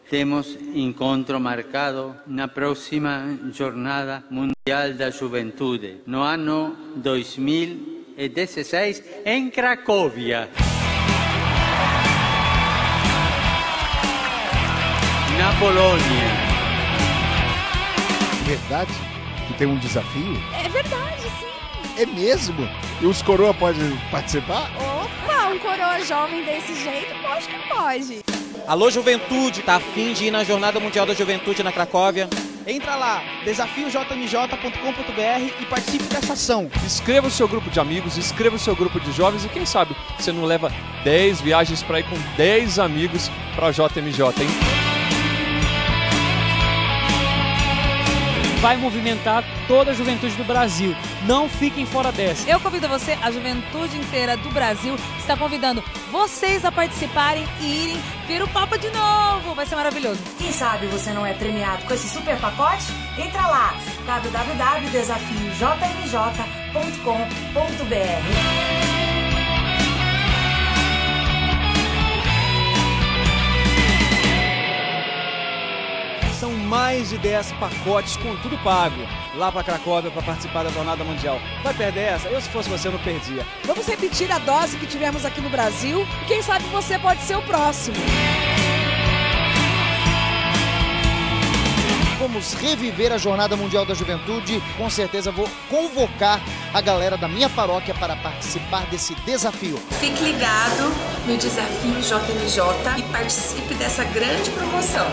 temos encontro marcado na próxima Jornada Mundial da Juventude, no ano 2016, em Cracóvia. Na Polônia. Verdade? Que tem um desafio? É verdade, sim. É mesmo? E os coroa podem participar? Opa, um coroa jovem desse jeito, acho que pode. Alô, juventude, tá afim de ir na Jornada Mundial da Juventude na Cracóvia? Entra lá, desafiojmj.com.br e participe dessa ação. Inscreva o seu grupo de amigos, inscreva o seu grupo de jovens e quem sabe você não leva 10 viagens para ir com 10 amigos para a JMJ, hein? Vai movimentar toda a juventude do Brasil. Não fiquem fora dessa. Eu convido você, a juventude inteira do Brasil está convidando vocês a participarem e irem ver o Papa de novo. Vai ser maravilhoso. Quem sabe você não é premiado com esse super pacote? Entra lá, www.desafiojmj.com.br. São mais de 10 pacotes com tudo pago lá para Cracóvia para participar da Jornada Mundial. Vai perder essa? Eu, se fosse você, não perdia. Vamos repetir a dose que tivemos aqui no Brasil e quem sabe você pode ser o próximo. Vamos reviver a Jornada Mundial da Juventude. Com certeza vou convocar a galera da minha paróquia para participar desse desafio. Fique ligado no Desafio JMJ e participe dessa grande promoção.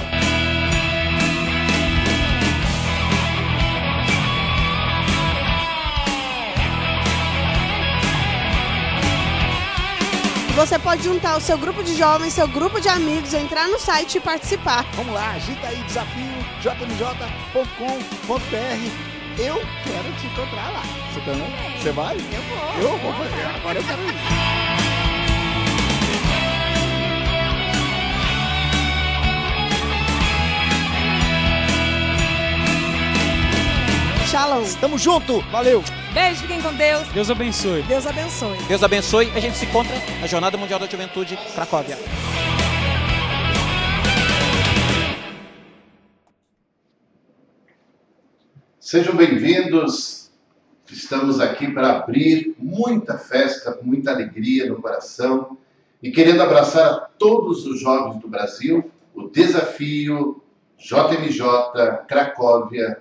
Você pode juntar o seu grupo de jovens, seu grupo de amigos, entrar no site e participar. Vamos lá, agita aí, desafiojmj.com.br. Eu quero te encontrar lá. Você também? Você vai? Eu vou fazer. Agora eu quero ir. Shalom. Tamo junto. Valeu. Beijo, fiquem com Deus. Deus abençoe. Deus abençoe. Deus abençoe. A gente se encontra na Jornada Mundial da Juventude, Cracóvia. Sejam bem-vindos. Estamos aqui para abrir muita festa, muita alegria no coração e querendo abraçar a todos os jovens do Brasil, o Desafio JMJ Cracóvia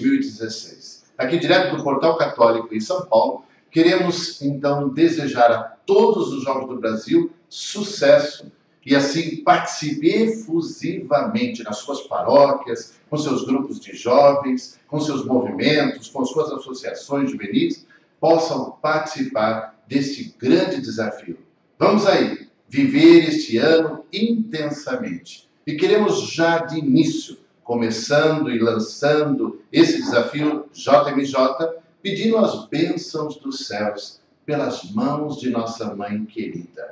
2016. Aqui direto do Portal Católico em São Paulo, queremos então desejar a todos os jovens do Brasil sucesso e assim participe efusivamente nas suas paróquias, com seus grupos de jovens, com seus movimentos, com suas associações juvenis, possam participar deste grande desafio. Vamos aí viver este ano intensamente. E queremos já de início, começando e lançando esse desafio JMJ, pedindo as bênçãos dos céus pelas mãos de nossa Mãe querida.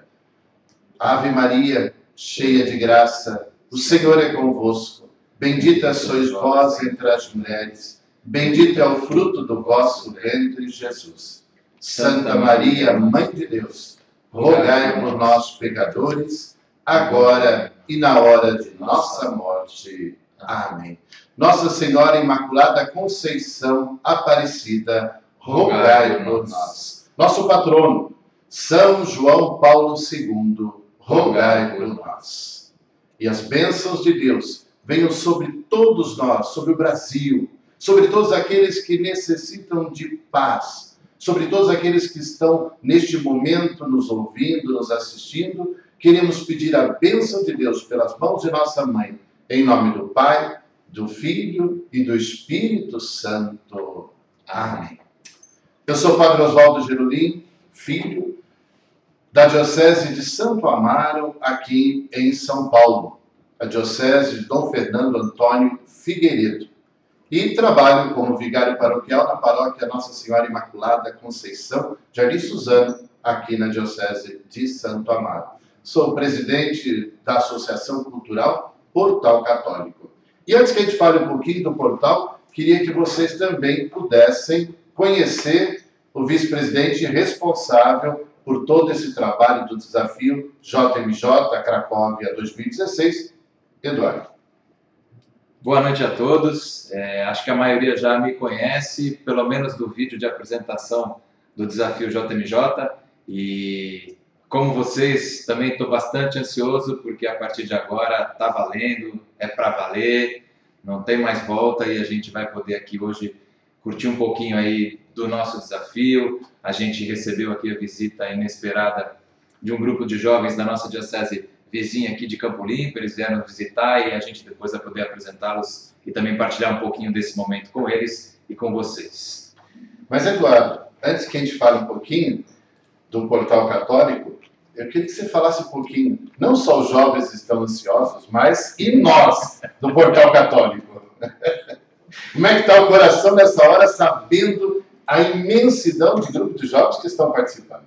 Ave Maria, cheia de graça, o Senhor é convosco. Bendita sois vós entre as mulheres, bendito é o fruto do vosso ventre, Jesus. Santa Maria, Mãe de Deus, rogai por nós, pecadores, agora e na hora de nossa morte. Amém. Nossa Senhora Imaculada Conceição Aparecida, rogai por nós. Nosso patrono, São João Paulo II, rogai por nós. E as bênçãos de Deus venham sobre todos nós, sobre o Brasil, sobre todos aqueles que necessitam de paz, sobre todos aqueles que estão neste momento nos ouvindo, nos assistindo. Queremos pedir a bênção de Deus pelas mãos de nossa Mãe, em nome do Pai, do Filho e do Espírito Santo. Amém. Eu sou o Padre Oswaldo Gerolim, filho da Diocese de Santo Amaro, aqui em São Paulo, a Diocese de Dom Fernando Antônio Figueiredo. E trabalho como vigário paroquial na paróquia Nossa Senhora Imaculada Conceição de Ari Suzano, aqui na Diocese de Santo Amaro. Sou presidente da Associação Cultural Portal Católico. E antes que a gente fale um pouquinho do portal, queria que vocês também pudessem conhecer o vice-presidente responsável por todo esse trabalho do desafio JMJ Cracóvia 2016, Eduardo. Boa noite a todos. Acho que a maioria já me conhece, pelo menos do vídeo de apresentação do Desafio JMJ. E como vocês, também estou bastante ansioso, porque a partir de agora está valendo, é para valer, não tem mais volta e a gente vai poder aqui hoje curtir um pouquinho aí do nosso desafio. A gente recebeu aqui a visita inesperada de um grupo de jovens da nossa diocese vizinha aqui de Campo Limpo. Eles vieram visitar e a gente depois vai poder apresentá-los e também partilhar um pouquinho desse momento com eles e com vocês. Mas, Eduardo, antes que a gente fale um pouquinho do Portal Católico, eu queria que você falasse um pouquinho, não só os jovens estão ansiosos, mas e nós, do Portal Católico. Como é que está o coração nessa hora, sabendo a imensidão de grupos de jovens que estão participando?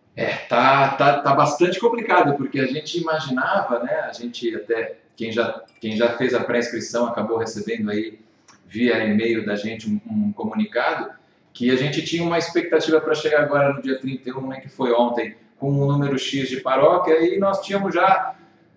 Tá bastante complicado, porque a gente imaginava, né, a gente até, quem já fez a pré-inscrição acabou recebendo aí via e-mail da gente um comunicado, que a gente tinha uma expectativa para chegar agora no dia 31, né, que foi ontem, com um número X de paróquia, e nós tínhamos já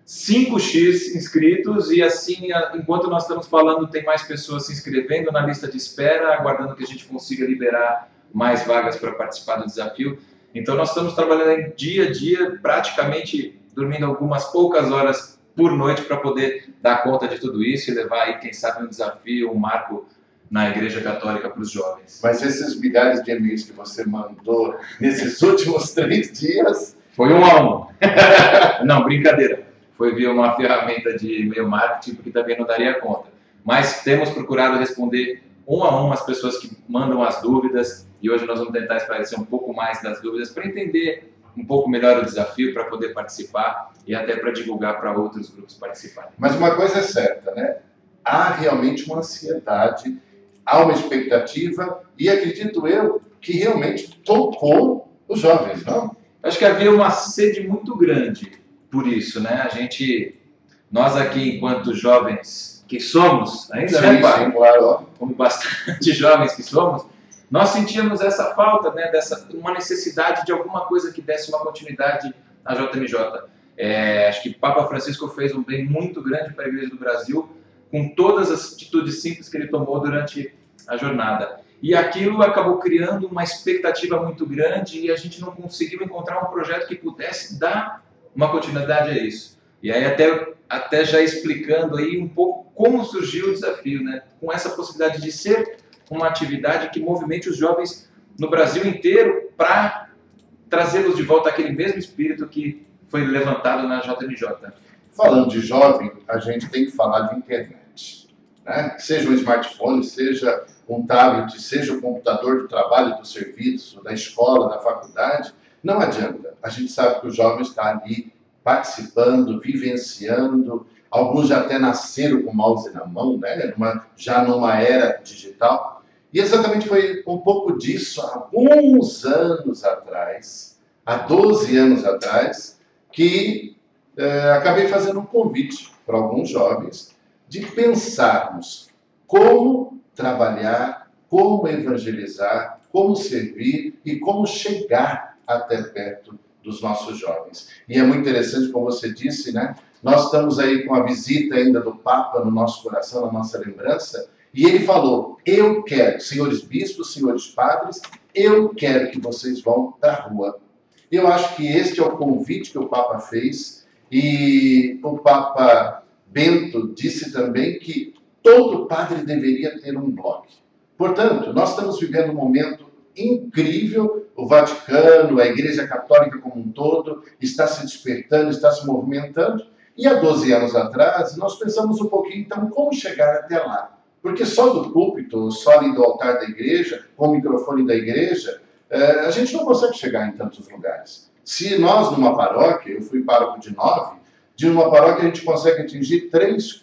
5x inscritos, e assim, enquanto nós estamos falando, tem mais pessoas se inscrevendo na lista de espera, aguardando que a gente consiga liberar mais vagas para participar do desafio. Então nós estamos trabalhando dia a dia, praticamente dormindo algumas poucas horas por noite para poder dar conta de tudo isso e levar aí, quem sabe, um desafio, um marco na Igreja Católica para os jovens. Mas esses milhares de e-mails que você mandou nesses últimos 3 dias... Foi 1 a 1. Não, brincadeira. Foi via uma ferramenta de e-mail marketing, porque também não daria conta. Mas temos procurado responder 1 a 1 as pessoas que mandam as dúvidas, e hoje nós vamos tentar esclarecer um pouco mais das dúvidas para entender um pouco melhor o desafio, para poder participar e até para divulgar para outros grupos participarem. Mas uma coisa é certa, né? Há realmente uma ansiedade, há uma expectativa, e acredito eu que realmente tocou os jovens, não? Acho que havia uma sede muito grande por isso, né? Nós aqui, enquanto jovens que somos, ainda, sim, né, pai? Sim, claro. Como bastante jovens que somos, nós sentíamos essa falta, né, uma necessidade de alguma coisa que desse uma continuidade à JMJ. Acho que Papa Francisco fez um bem muito grande para a Igreja do Brasil, com todas as atitudes simples que ele tomou durante a jornada. E aquilo acabou criando uma expectativa muito grande e a gente não conseguiu encontrar um projeto que pudesse dar uma continuidade a isso. E aí até já explicando aí um pouco como surgiu o desafio, né? Com essa possibilidade de ser uma atividade que movimente os jovens no Brasil inteiro para trazê-los de volta àquele mesmo espírito que foi levantado na JMJ. Falando de jovem, a gente tem que falar de internet, né? Seja um smartphone, seja um tablet, seja o computador do trabalho, do serviço, da escola, da faculdade, não adianta. A gente sabe que o jovem está ali participando, vivenciando, alguns já até nasceram com o mouse na mão, né? Já numa era digital. E exatamente foi um pouco disso há alguns anos atrás, há 12 anos atrás, que acabei fazendo um convite para alguns jovens de pensarmos como trabalhar, como evangelizar, como servir e como chegar até perto dos nossos jovens. E é muito interessante, como você disse, né? Nós estamos aí com a visita ainda do Papa no nosso coração, na nossa lembrança, e ele falou, eu quero, senhores bispos, senhores padres, eu quero que vocês vão para a rua. Eu acho que este é o convite que o Papa fez, e o Papa Bento disse também que todo padre deveria ter um blog. Portanto, nós estamos vivendo um momento incrível, o Vaticano, a Igreja Católica como um todo, está se despertando, está se movimentando, e há 12 anos atrás, nós pensamos um pouquinho, então, como chegar até lá? Porque só do púlpito, só ali do altar da igreja, com o microfone da igreja, a gente não consegue chegar em tantos lugares. Se nós, numa paróquia, eu fui pároco de 9, de uma paróquia a gente consegue atingir 3,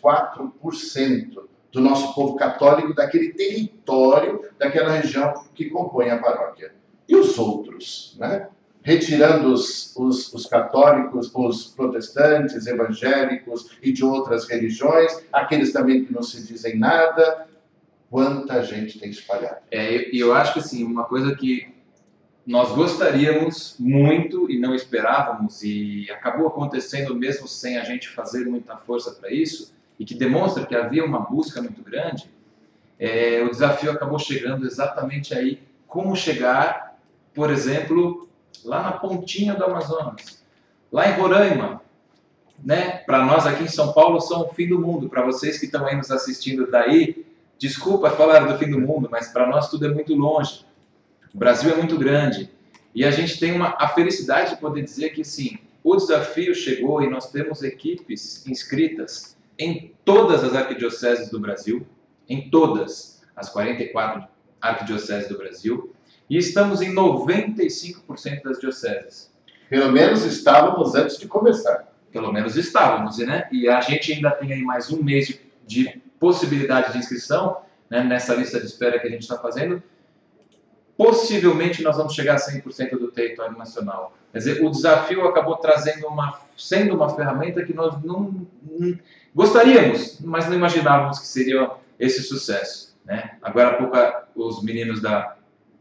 4% do nosso povo católico, daquele território, daquela região que compõe a paróquia. E os outros, né? Retirando os católicos, os protestantes, evangélicos e de outras religiões, aqueles também que não se dizem nada, quanta gente tem espalhado. E eu acho que assim, uma coisa que nós gostaríamos muito e não esperávamos, e acabou acontecendo mesmo sem a gente fazer muita força para isso, e que demonstra que havia uma busca muito grande, o desafio acabou chegando exatamente aí, como chegar, por exemplo, lá na pontinha do Amazonas, lá em Roraima, né? Para nós aqui em São Paulo são o fim do mundo, para vocês que estão aí nos assistindo daí, desculpa falar do fim do mundo, mas para nós tudo é muito longe, o Brasil é muito grande, e a gente tem a felicidade de poder dizer que sim, o desafio chegou e nós temos equipes inscritas em todas as arquidioceses do Brasil, em todas as 44 arquidioceses do Brasil, e estamos em 95% das dioceses. Pelo menos estávamos antes de começar. Pelo menos estávamos, né? E a gente ainda tem aí mais um mês de possibilidade de inscrição, né, nessa lista de espera que a gente está fazendo. Possivelmente nós vamos chegar a 100% do território nacional. Quer dizer, o desafio acabou sendo uma ferramenta que nós não gostaríamos, mas não imaginávamos que seria esse sucesso, né? Agora há pouco os meninos lá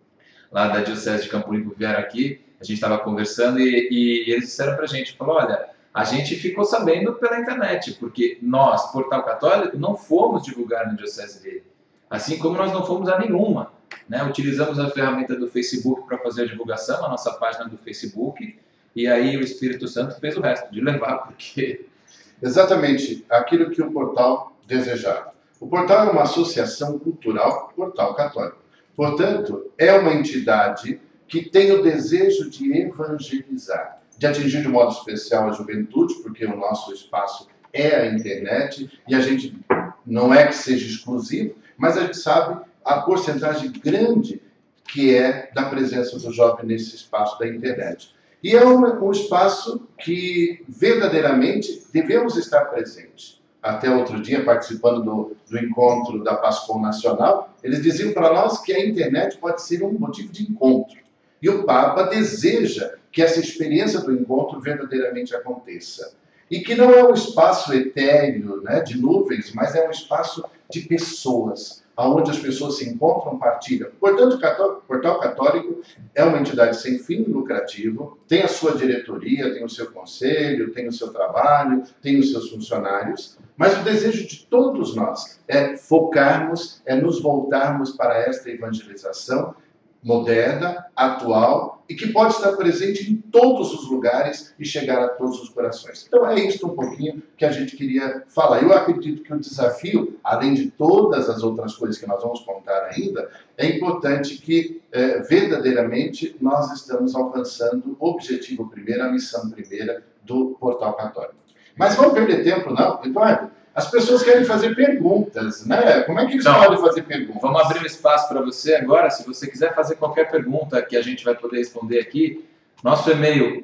da Diocese de Campo Limpo vieram aqui, a gente estava conversando e eles disseram para a gente, olha, a gente ficou sabendo pela internet, porque nós, Portal Católico, não fomos divulgar na Diocese dele, assim como nós não fomos a nenhuma, né? Utilizamos a ferramenta do Facebook para fazer a divulgação, a nossa página do Facebook, e aí o Espírito Santo fez o resto, de levar, porque... Exatamente aquilo que o Portal desejava. O Portal é uma associação cultural, Portal Católico. Portanto, é uma entidade que tem o desejo de evangelizar, de atingir de modo especial a juventude, porque o nosso espaço é a internet, e a gente não é que seja exclusivo, mas a gente sabe a porcentagem grande que é da presença do jovem nesse espaço da internet. E é um espaço que verdadeiramente devemos estar presentes. Até outro dia, participando do encontro da Pascom Nacional, eles diziam para nós que a internet pode ser um motivo de encontro. E o Papa deseja que essa experiência do encontro verdadeiramente aconteça. E que não é um espaço etéreo, né, de nuvens, mas é um espaço de pessoas, onde as pessoas se encontram, partilham. Portanto, o Portal Católico é uma entidade sem fim lucrativo, tem a sua diretoria, tem o seu conselho, tem o seu trabalho, tem os seus funcionários, mas o desejo de todos nós é focarmos, é nos voltarmos para esta evangelização moderna, atual, e que pode estar presente em todos os lugares e chegar a todos os corações. Então é isso um pouquinho que a gente queria falar. Eu acredito que o desafio, além de todas as outras coisas que nós vamos contar ainda, é importante que verdadeiramente nós estamos alcançando o objetivo primeiro, a missão primeira do Portal Católico. Mas vamos perder tempo, não, Eduardo? As pessoas querem fazer perguntas, né? Como é que eles podem fazer perguntas? Vamos abrir um espaço para você agora. Se você quiser fazer qualquer pergunta que a gente vai poder responder aqui, nosso e-mail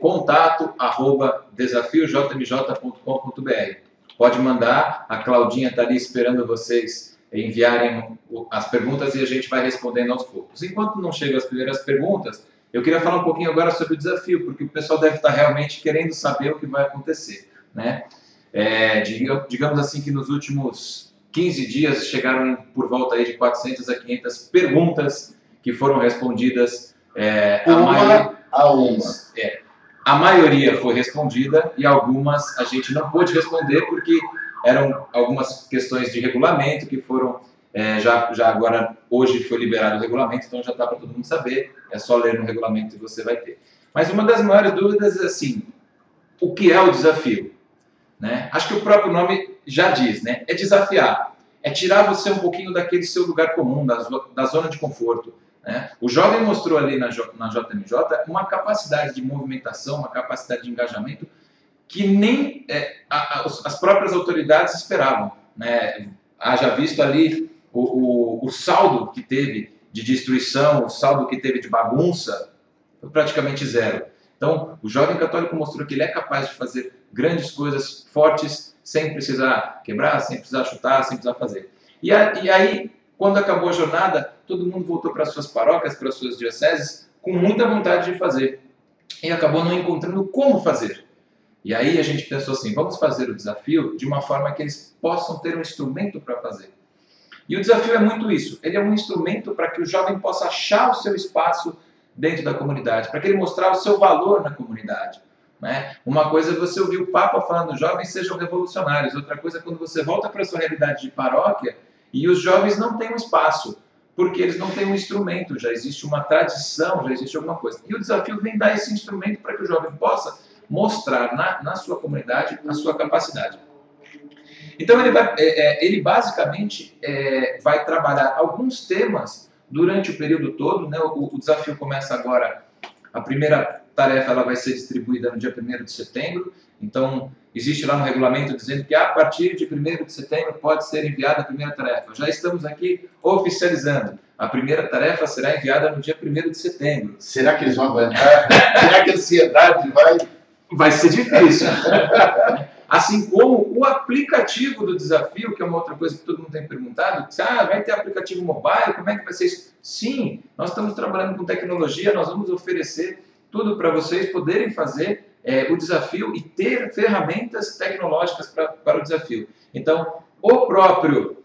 contato@desafiojmj.com.br. Pode mandar, a Claudinha está ali esperando vocês enviarem as perguntas e a gente vai respondendo aos poucos. Enquanto não chegam as primeiras perguntas, eu queria falar um pouquinho agora sobre o desafio, porque o pessoal deve estar realmente querendo saber o que vai acontecer, né? Digamos assim que nos últimos 15 dias chegaram por volta aí de 400 a 500 perguntas que foram respondidas. A maioria foi respondida e algumas a gente não pôde responder porque eram algumas questões de regulamento que foram, já agora, hoje foi liberado o regulamento, então já está para todo mundo saber, é só ler no regulamento e você vai ter. Mas uma das maiores dúvidas é assim, o que é o desafio? Né? Acho que o próprio nome já diz, né? É desafiar, é tirar você um pouquinho daquele seu lugar comum, da zona de conforto, né? O jovem mostrou ali na JMJ uma capacidade de movimentação, uma capacidade de engajamento que nem as próprias autoridades esperavam, né? Haja visto ali o saldo que teve de destruição, o saldo que teve de bagunça, foi praticamente zero. Então, o jovem católico mostrou que ele é capaz de fazer grandes coisas fortes, sem precisar quebrar, sem precisar chutar, sem precisar fazer. E aí, quando acabou a jornada, todo mundo voltou para suas paróquias, para suas dioceses, com muita vontade de fazer. E acabou não encontrando como fazer. E aí a gente pensou assim, vamos fazer o desafio de uma forma que eles possam ter um instrumento para fazer. E o desafio é muito isso, ele é um instrumento para que o jovem possa achar o seu espaço dentro da comunidade, para que ele mostrar o seu valor na comunidade. né? Uma coisa é você ouvir o Papa falando, jovens sejam revolucionários. Outra coisa é quando você volta para a sua realidade de paróquia e os jovens não têm um espaço, porque eles não têm um instrumento, já existe uma tradição, já existe alguma coisa. E o desafio vem dar esse instrumento para que o jovem possa mostrar na sua comunidade a sua capacidade. Então ele basicamente vai trabalhar alguns temas durante o período todo, né? O desafio começa agora, a primeira tarefa ela vai ser distribuída no dia 1º de setembro, então existe lá no regulamento dizendo que a partir de 1º de setembro pode ser enviada a primeira tarefa. Já estamos aqui oficializando. A primeira tarefa será enviada no dia 1º de setembro. Será que eles vão aguentar? Será que a ansiedade vai ser difícil? Assim como o aplicativo do desafio, que é uma outra coisa que todo mundo tem perguntado, vai ter aplicativo mobile, como é que vai ser isso? Sim, nós estamos trabalhando com tecnologia, nós vamos oferecer tudo para vocês poderem fazer o desafio e ter ferramentas tecnológicas para o desafio. Então, o próprio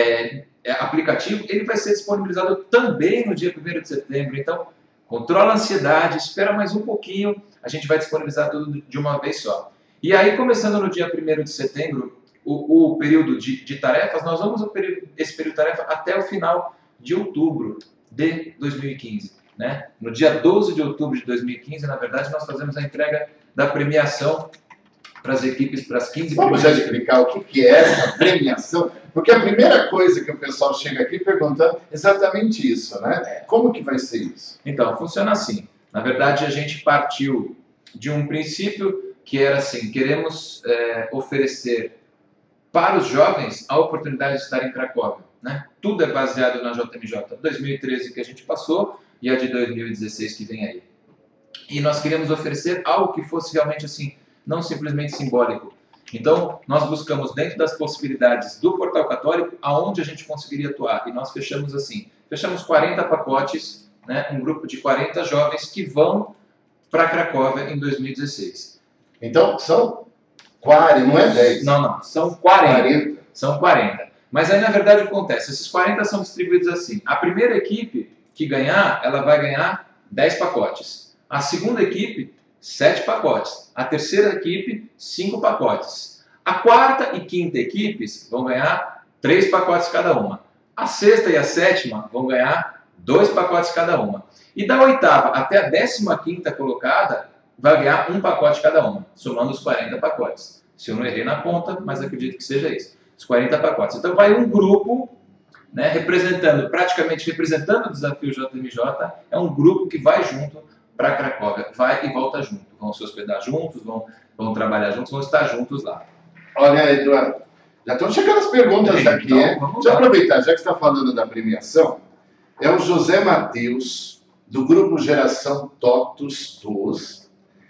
aplicativo ele vai ser disponibilizado também no dia 1º de setembro. Então, controla a ansiedade, espera mais um pouquinho, a gente vai disponibilizar tudo de uma vez só. E aí, começando no dia 1º de setembro, o período de tarefas, nós vamos esse período de tarefa até o final de outubro de 2015. Né? No dia 12 de outubro de 2015, na verdade, nós fazemos a entrega da premiação para as equipes, para as 15 Vamos já explicar o que é essa premiação? Porque a primeira coisa que o pessoal chega aqui perguntando é exatamente isso, né? Como que vai ser isso? Então, funciona assim. Na verdade, a gente partiu de um princípio que era assim, queremos oferecer para os jovens a oportunidade de estar em Cracóvia. Né? Tudo é baseado na JMJ 2013 que a gente passou e a de 2016 que vem aí. E nós queríamos oferecer algo que fosse realmente assim, não simplesmente simbólico. Então, nós buscamos dentro das possibilidades do Portal Católico aonde a gente conseguiria atuar. E nós fechamos assim, fechamos 40 pacotes, né? Um grupo de 40 jovens que vão para Cracóvia em 2016. Então, são 40, não é 10? Não, são 40. São 40. Mas aí, na verdade, o que acontece? Esses 40 são distribuídos assim. A primeira equipe que ganhar, ela vai ganhar 10 pacotes. A segunda equipe, 7 pacotes. A terceira equipe, 5 pacotes. A quarta e quinta equipes vão ganhar 3 pacotes cada uma. A sexta e a sétima vão ganhar 2 pacotes cada uma. E da oitava até a 15ª colocada, vai ganhar 1 pacote cada uma, somando os 40 pacotes. Se eu não errei na conta, mas acredito que seja isso. Os 40 pacotes. Então vai um grupo, né, praticamente representando o desafio JMJ, é um grupo que vai junto para Cracóvia, vai e volta junto. Vão se hospedar juntos, vão trabalhar juntos, vão estar juntos lá. Olha, Eduardo, já estão chegando as perguntas aqui, então, Deixa eu aproveitar, já que você está falando da premiação, é o José Matheus, do grupo Geração Totus Tuos,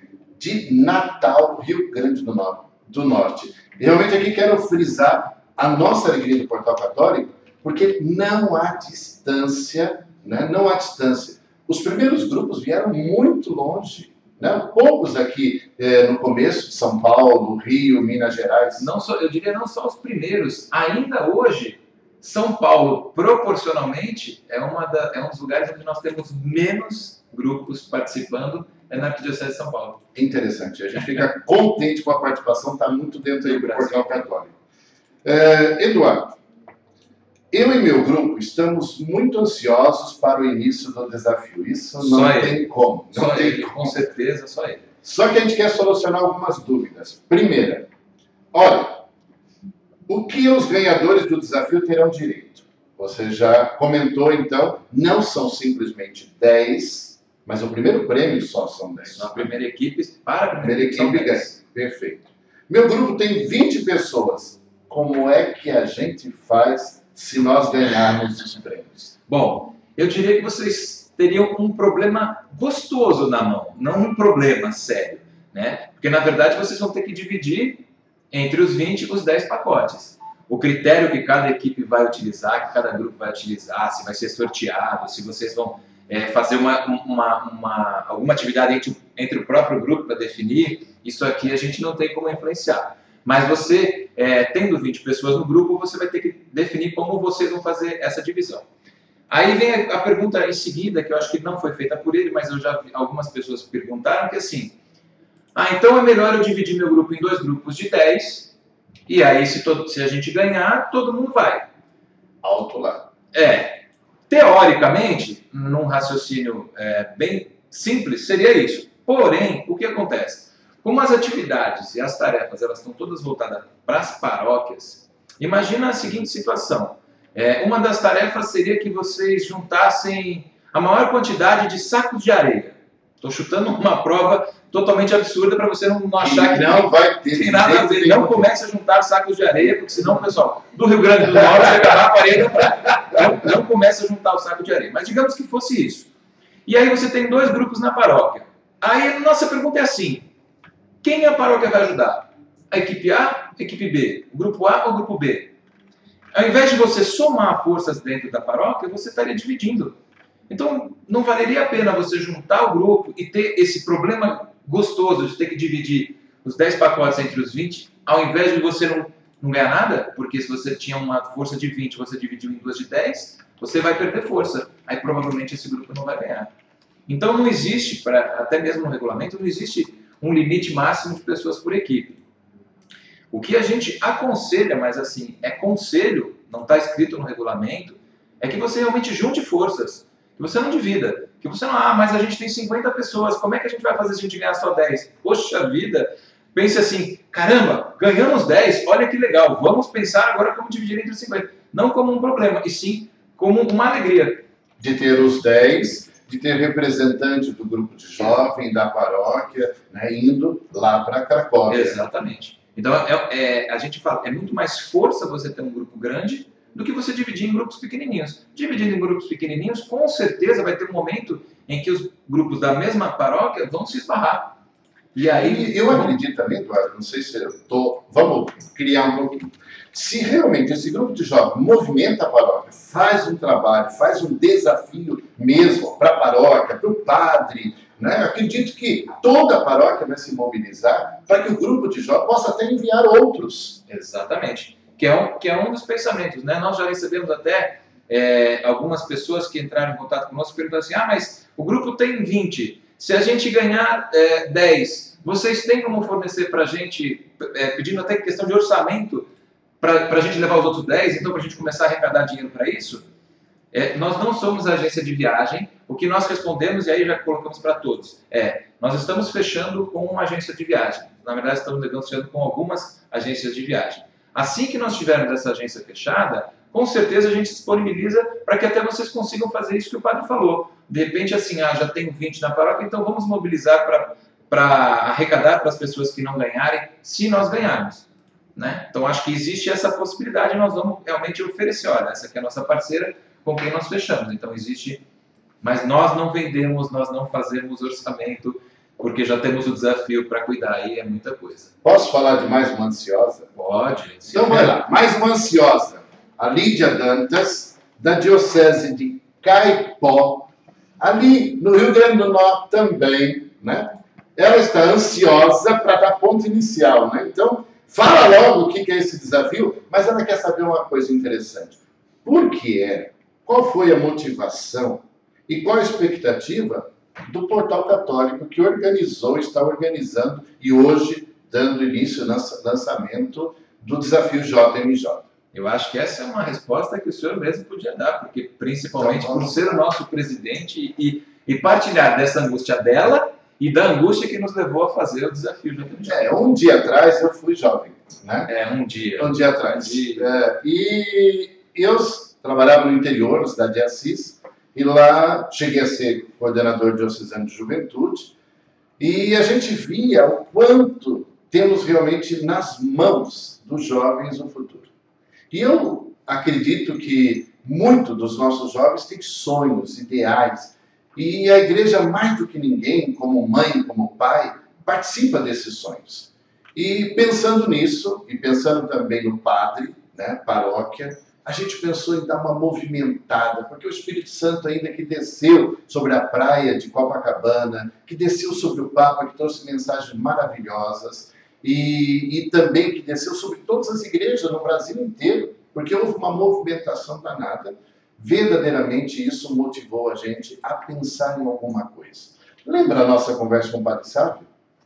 de Natal, Rio Grande do Norte. Realmente aqui quero frisar a nossa alegria do Portal Católico, porque não há distância, né? Não há distância. Os primeiros grupos vieram muito longe, né? Poucos aqui no começo, de São Paulo, Rio, Minas Gerais. Eu diria não só os primeiros, ainda hoje, São Paulo, proporcionalmente, é um dos lugares onde nós temos menos grupos participando, na Arquidiocese de São Paulo. Interessante, a gente fica contente com a participação, está muito dentro aí do Portal Católico. Eduardo, eu e meu grupo estamos muito ansiosos para o início do desafio. Isso não tem como. Só ele, com certeza, só ele. Só que a gente quer solucionar algumas dúvidas. Primeira, olha, o que os ganhadores do desafio terão direito? Você já comentou, então, não são simplesmente 10, mas o primeiro prêmio só são 10. A primeira equipe para a primeira equipe ganha. Perfeito. Meu grupo tem 20 pessoas. Como é que a gente faz se nós ganharmos os prêmios? Bom, eu diria que vocês teriam um problema gostoso na mão, não um problema sério, né? Porque, na verdade, vocês vão ter que dividir entre os 20 os 10 pacotes. O critério que cada equipe vai utilizar, que cada grupo vai utilizar, se vai ser sorteado, se vocês vão fazer alguma atividade entre o próprio grupo para definir, isso aqui a gente não tem como influenciar. Mas você, tendo 20 pessoas no grupo, você vai ter que definir como vocês vão fazer essa divisão. Aí vem a pergunta em seguida, que eu acho que não foi feita por ele, mas eu já vi algumas pessoas perguntaram, que assim, Ah, então é melhor eu dividir meu grupo em 2 grupos de 10, e aí se a gente ganhar, todo mundo vai. Alto lá. Teoricamente, num raciocínio bem simples, seria isso. Porém, o que acontece? Como as atividades e as tarefas elas estão todas voltadas para as paróquias, imagina a seguinte situação. Uma das tarefas seria que vocês juntassem a maior quantidade de sacos de areia. Estou chutando uma prova totalmente absurda para você não achar que não vai ter tem nada a ver. Não comece a juntar sacos de areia, porque senão o pessoal do Rio Grande do Norte vai acabar com a areia da praia. Não comece a juntar o saco de areia. Mas digamos que fosse isso. E aí você tem 2 grupos na paróquia. Aí a nossa pergunta é assim: quem a paróquia vai ajudar? A equipe A, a equipe B? O grupo A ou o grupo B? Ao invés de você somar forças dentro da paróquia, você estaria dividindo. Então, não valeria a pena você juntar o grupo e ter esse problema gostoso de ter que dividir os 10 pacotes entre os 20, ao invés de você não ganhar nada, porque se você tinha uma força de 20, você dividiu em 2 de 10, você vai perder força. Aí provavelmente esse grupo não vai ganhar. Então não existe, até mesmo no regulamento, não existe um limite máximo de pessoas por equipe. O que a gente aconselha, mas assim, é conselho, não está escrito no regulamento, é que você realmente junte forças, que você não divida, que você não, mas a gente tem 50 pessoas, como é que a gente vai fazer se a gente ganhar só 10? Poxa vida, pense assim, caramba, ganhamos 10, olha que legal, vamos pensar agora como dividir entre os 50. Não como um problema, e sim como uma alegria. De ter os 10, de ter representante do grupo de jovem, da paróquia, né, indo lá para Cracóvia. Exatamente. Então, a gente fala, é muito mais força você ter um grupo grande do que você dividir em grupos pequenininhos. Dividindo em grupos pequenininhos, com certeza vai ter um momento em que os grupos da mesma paróquia vão se esbarrar. E aí, eu acredito também, Eduardo, não sei se eu estou... Vamos criar um pouquinho. Se realmente esse grupo de jovens movimenta a paróquia, faz um trabalho, faz um desafio mesmo para a paróquia, para o padre, né? Acredito que toda a paróquia vai se mobilizar para que o grupo de jovens possa até enviar outros. Exatamente. Que é um dos pensamentos, né? Nós já recebemos até algumas pessoas que entraram em contato conosco perguntando assim, mas o grupo tem 20, se a gente ganhar 10, vocês têm como fornecer para a gente, pedindo até questão de orçamento, para a gente levar os outros 10, então para a gente começar a arrecadar dinheiro para isso? Nós não somos agência de viagem, o que nós respondemos, e aí já colocamos para todos, nós estamos fechando com uma agência de viagem. Na verdade, estamos negociando com algumas agências de viagem. Assim que nós tivermos essa agência fechada, com certeza a gente disponibiliza para que até vocês consigam fazer isso que o padre falou. De repente, assim, já tenho 20 na paróquia, então vamos mobilizar para arrecadar para as pessoas que não ganharem, se nós ganharmos. Né? Então, acho que existe essa possibilidade, nós vamos realmente oferecer, olha, essa aqui é a nossa parceira com quem nós fechamos. Então, existe, mas nós não vendemos, nós não fazemos orçamento, porque já temos o desafio para cuidar, aí é muita coisa. Posso falar de mais uma ansiosa? Pode. Então vai lá, mais uma ansiosa. A Lídia Dantas, da Diocese de Caipó, ali no Rio Grande do Norte também, né? Ela está ansiosa para dar ponto inicial, né? Então, fala logo o que é esse desafio, mas ela quer saber uma coisa interessante. Por que qual foi a motivação e qual a expectativa do Portal Católico que organizou, está organizando e hoje dando início no lançamento do desafio JMJ? Eu acho que essa é uma resposta que o senhor mesmo podia dar, porque principalmente por ser o nosso presidente e partilhar dessa angústia dela e da angústia que nos levou a fazer o desafio JMJ. Um dia atrás eu fui jovem, né? Um dia. Um dia atrás. E eu trabalhava no interior, na cidade de Assis, e lá cheguei a ser coordenador diocesano de juventude, e a gente via o quanto temos realmente nas mãos dos jovens o futuro. E eu acredito que muito dos nossos jovens têm sonhos, ideais, e a igreja, mais do que ninguém, como mãe, como pai, participa desses sonhos. E pensando nisso, e pensando também no padre, né, paróquia, a gente pensou em dar uma movimentada, porque o Espírito Santo ainda que desceu sobre a praia de Copacabana, que desceu sobre o Papa, que trouxe mensagens maravilhosas, e também que desceu sobre todas as igrejas no Brasil inteiro, porque houve uma movimentação danada. Verdadeiramente isso motivou a gente a pensar em alguma coisa. Lembra a nossa conversa com o Padre Sávio?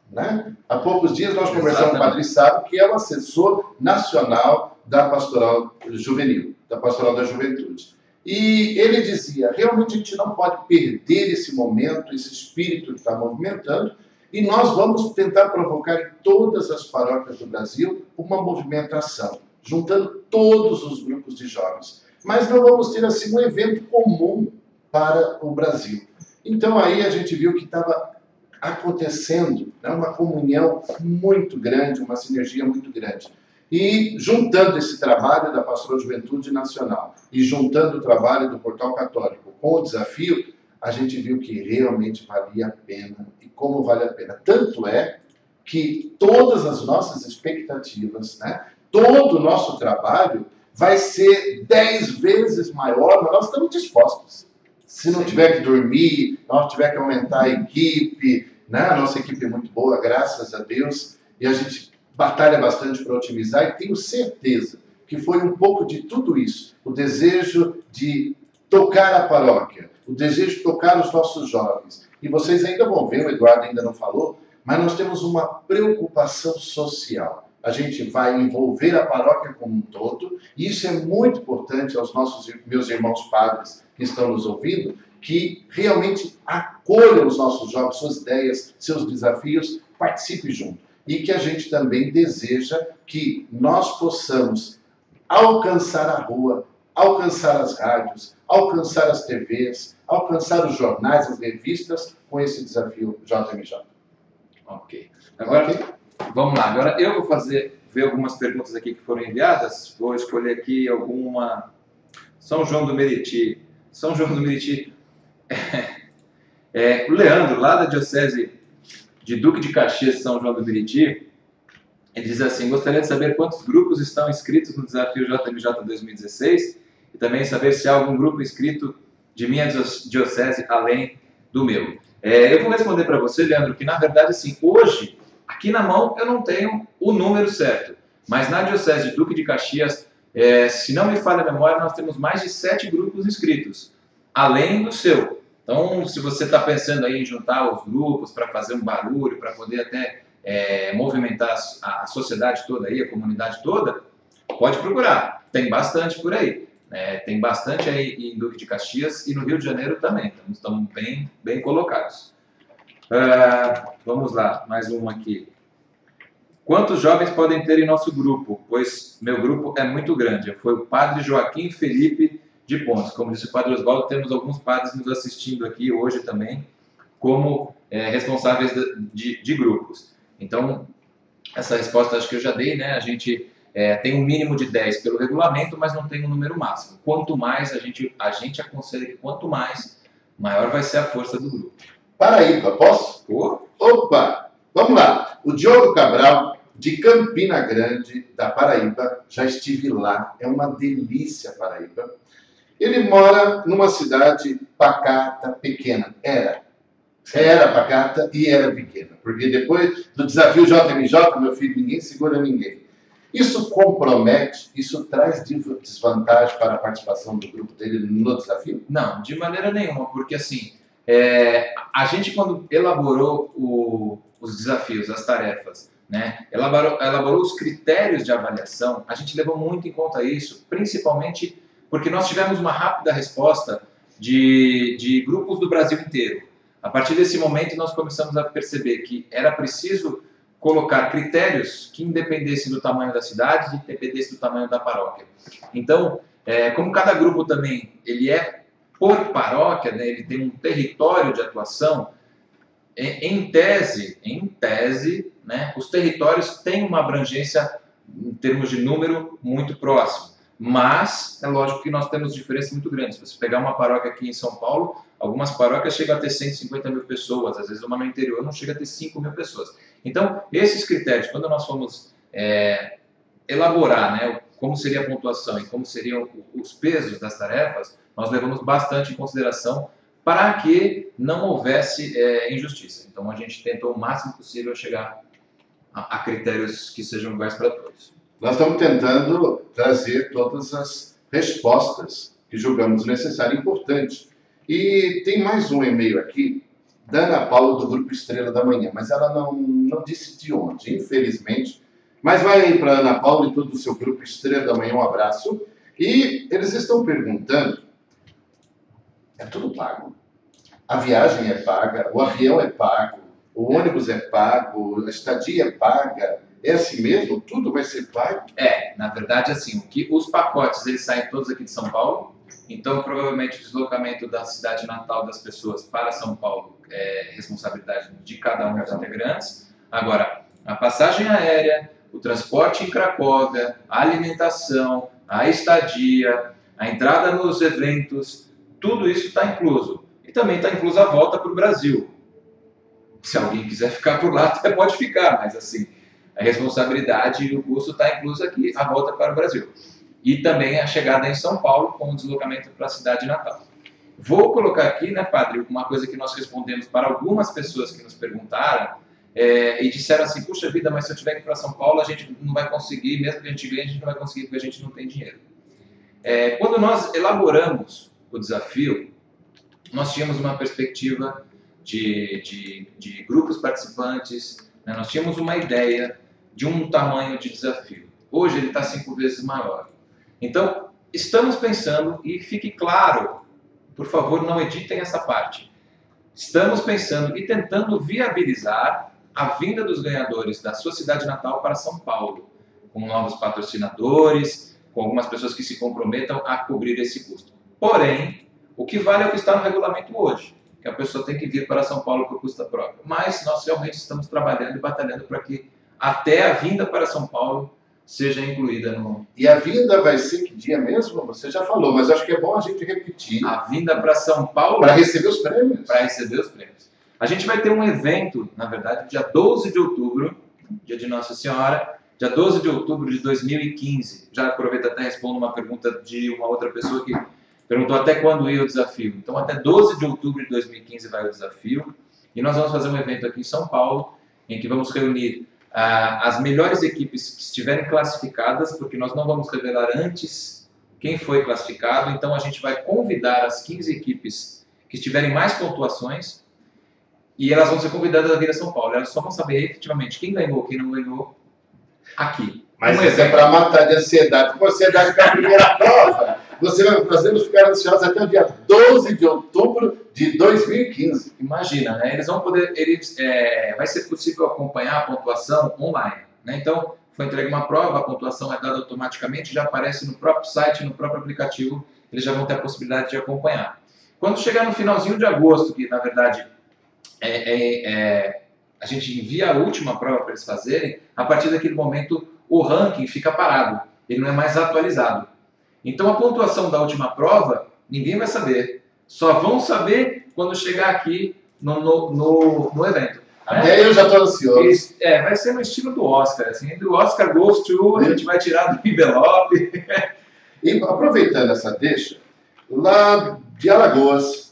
né? Há poucos dias nós conversamos com o Padre Sábio, que é o assessor nacional da Pastoral Juvenil, da Pastoral da Juventude. E ele dizia, realmente a gente não pode perder esse momento, esse espírito que está movimentando, e nós vamos tentar provocar em todas as paróquias do Brasil uma movimentação, juntando todos os grupos de jovens. Mas não vamos ter assim um evento comum para o Brasil. Então aí a gente viu que estava acontecendo, né, uma comunhão muito grande, uma sinergia muito grande. E juntando esse trabalho da Pastoral Juventude Nacional e juntando o trabalho do Portal Católico com o desafio, a gente viu que realmente valia a pena. E como vale a pena? Tanto é que todas as nossas expectativas, né, todo o nosso trabalho vai ser 10 vezes maior, mas nós estamos dispostos. Se não tiver que dormir, nós tiver que aumentar a equipe, né? A nossa equipe é muito boa, graças a Deus, e a gente batalha bastante para otimizar, e tenho certeza que foi um pouco de tudo isso, o desejo de tocar a paróquia, o desejo de tocar os nossos jovens. E vocês ainda vão ver, o Eduardo ainda não falou, mas nós temos uma preocupação social. A gente vai envolver a paróquia como um todo, e isso é muito importante aos meus irmãos padres que estão nos ouvindo, que realmente acolham os nossos jovens, suas ideias, seus desafios, participe junto. E que a gente também deseja que nós possamos alcançar a rua, alcançar as rádios, alcançar as TVs, alcançar os jornais, as revistas, com esse desafio JMJ. Ok. Agora, vamos lá. Agora eu vou ver algumas perguntas aqui que foram enviadas. Vou escolher aqui alguma. São João do Meriti. São João do Meriti. O Leandro, lá da Diocese de Duque de Caxias, São João do Meriti, ele diz assim: gostaria de saber quantos grupos estão inscritos no desafio JMJ 2016 e também saber se há algum grupo inscrito de minha diocese além do meu. Eu vou responder para você, Leandro, que na verdade, assim, hoje, aqui na mão, eu não tenho o número certo, mas na Diocese de Duque de Caxias, se não me falha a memória, nós temos mais de 7 grupos inscritos, além do seu. Então, se você está pensando aí em juntar os grupos para fazer um barulho, para poder até movimentar a sociedade toda aí, a comunidade toda, pode procurar. Tem bastante por aí. Tem bastante aí em Duque de Caxias e no Rio de Janeiro também. Então, estamos bem colocados. Vamos lá, mais uma aqui. Quantos jovens podem ter em nosso grupo? Pois meu grupo é muito grande. Foi o padre Joaquim Felipe de Pontes. Como disse o padre Oswaldo, temos alguns padres nos assistindo aqui hoje também, como responsáveis de grupos. Então, essa resposta acho que eu já dei, né? A gente tem um mínimo de 10 pelo regulamento, mas não tem um número máximo. Quanto mais, a gente aconselha que quanto mais, maior vai ser a força do grupo. Paraíba, posso? Opa! Vamos lá. O Diogo Cabral, de Campina Grande, da Paraíba, já estive lá. É uma delícia Paraíba. Ele mora numa cidade pacata, pequena. Era pacata e era pequena. Porque depois do desafio JMJ, meu filho, ninguém segura ninguém. Isso compromete, isso traz desvantagem para a participação do grupo dele no desafio? Não, de maneira nenhuma, porque assim, a gente quando elaborou os desafios, as tarefas, né, elaborou os critérios de avaliação, a gente levou muito em conta isso, principalmente porque nós tivemos uma rápida resposta de grupos do Brasil inteiro. A partir desse momento nós começamos a perceber que era preciso colocar critérios que independessem do tamanho da cidade, independessem do tamanho da paróquia. Então, como cada grupo também ele é por paróquia, né, ele tem um território de atuação, em tese, né, os territórios têm uma abrangência em termos de número muito próximo. Mas é lógico que nós temos diferenças muito grandes. Se você pegar uma paróquia aqui em São Paulo, algumas paróquias chegam a ter 150 mil pessoas, às vezes uma no interior não chega a ter 5 mil pessoas. Então, esses critérios, quando nós fomos elaborar, né, como seria a pontuação e como seriam os pesos das tarefas, nós levamos bastante em consideração para que não houvesse injustiça. Então, a gente tentou o máximo possível chegar a critérios que sejam iguais para todos. Nós estamos tentando trazer todas as respostas que julgamos necessário e importante. E tem mais um e-mail aqui da Ana Paula do Grupo Estrela da Manhã, mas ela não disse de onde, infelizmente. Mas vai aí para a Ana Paula e todo o seu Grupo Estrela da Manhã, um abraço. E eles estão perguntando, é tudo pago. A viagem é paga, o avião é pago, o ônibus é pago, a estadia é paga. É assim mesmo? Tudo vai ser pago? Na verdade, assim, os pacotes, eles saem todos aqui de São Paulo, então provavelmente o deslocamento da cidade natal das pessoas para São Paulo é responsabilidade de cada um dos integrantes. Agora, a passagem aérea, o transporte em Cracóvia, a alimentação, a estadia, a entrada nos eventos, tudo isso está incluso. E também está incluso a volta para o Brasil. Se alguém quiser ficar por lá, até pode ficar, mas assim, a responsabilidade e o custo está incluso aqui, a volta para o Brasil. E também a chegada em São Paulo com o deslocamento para a cidade natal. Vou colocar aqui, né, padre, uma coisa que nós respondemos para algumas pessoas que nos perguntaram e disseram assim, puxa vida, mas se eu tiver que ir para São Paulo, a gente não vai conseguir, mesmo que a gente ganhe, a gente não vai conseguir porque a gente não tem dinheiro. Quando nós elaboramos o desafio, nós tínhamos uma perspectiva de grupos participantes, né? Nós tínhamos uma ideia de um tamanho de desafio. Hoje ele está 5 vezes maior. Então, estamos pensando, e fique claro, por favor, não editem essa parte. Estamos pensando e tentando viabilizar a vinda dos ganhadores da sua cidade natal para São Paulo, com novos patrocinadores, com algumas pessoas que se comprometam a cobrir esse custo. Porém, o que vale é o que está no regulamento hoje, que a pessoa tem que vir para São Paulo por custo próprio. Mas nós realmente estamos trabalhando e batalhando para que até a vinda para São Paulo seja incluída no... E a vinda vai ser que dia mesmo? Você já falou, mas acho que é bom a gente repetir. A vinda para São Paulo... Para receber os prêmios. Para receber os prêmios. A gente vai ter um evento, na verdade, dia 12 de outubro, dia de Nossa Senhora, dia 12 de outubro de 2015. Já aproveito até e respondo uma pergunta de uma outra pessoa que perguntou até quando ia o desafio. Então, até 12 de outubro de 2015 vai o desafio. E nós vamos fazer um evento aqui em São Paulo, em que vamos reunir as melhores equipes que estiverem classificadas, porque nós não vamos revelar antes quem foi classificado. Então, a gente vai convidar as 15 equipes que tiverem mais pontuações e elas vão ser convidadas a vir a São Paulo. Elas só vão saber efetivamente quem ganhou, quem não ganhou aqui. Mas isso é para matar de ansiedade. Com ansiedade para a primeira prova, nós vamos ficar ansiosos até o dia 12 de outubro de 2015. Imagina, né? Eles vão poder, vai ser possível acompanhar a pontuação online, né? Então, foi entregue uma prova, a pontuação é dada automaticamente, já aparece no próprio site, no próprio aplicativo, eles já vão ter a possibilidade de acompanhar. Quando chegar no finalzinho de agosto, que na verdade a gente envia a última prova para eles fazerem, a partir daquele momento o ranking fica parado, ele não é mais atualizado. Então a pontuação da última prova, ninguém vai saber. Só vão saber quando chegar aqui no evento. Até eu já estou ansioso. Vai ser no estilo do Oscar. Assim, do Oscar goes to, a gente vai tirar do envelope. E aproveitando essa deixa, lá de Alagoas,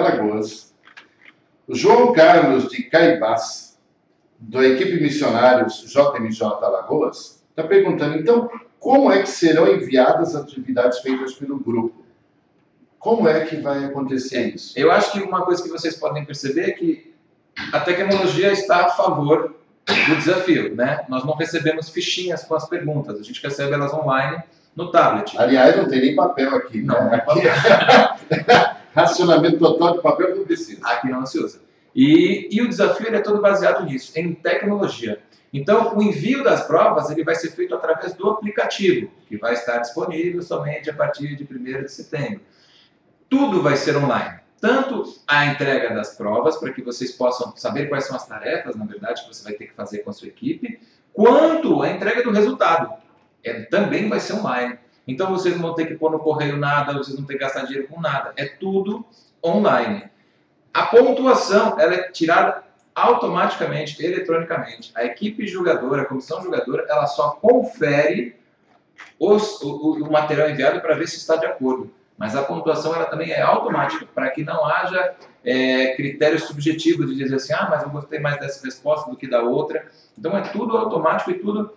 o João Carlos de Caibás, da equipe Missionários JMJ Alagoas, está perguntando, então, como é que serão enviadas as atividades feitas pelo grupo? Como é que vai acontecer isso? Eu acho que uma coisa que vocês podem perceber é que a tecnologia está a favor do desafio, né? Nós não recebemos fichinhas com as perguntas, a gente recebe elas online no tablet. Aliás, não tem nem papel aqui. Não, né? Racionamento total de papel não precisa. Aqui não se usa. E o desafio ele é todo baseado nisso, em tecnologia. Então, o envio das provas ele vai ser feito através do aplicativo, que vai estar disponível somente a partir de 1º de setembro. Tudo vai ser online. Tanto a entrega das provas, para que vocês possam saber quais são as tarefas, na verdade, que você vai ter que fazer com a sua equipe, quanto a entrega do resultado. Também vai ser online. Então, vocês não vão ter que pôr no correio nada, vocês não vão ter que gastar dinheiro com nada. É tudo online. A pontuação ela é tirada automaticamente, eletronicamente. A equipe julgadora, a comissão julgadora, ela só confere o material enviado para ver se está de acordo. Mas a pontuação ela também é automática, para que não haja critérios subjetivos de dizer assim, mas eu gostei mais dessa resposta do que da outra. Então é tudo automático e tudo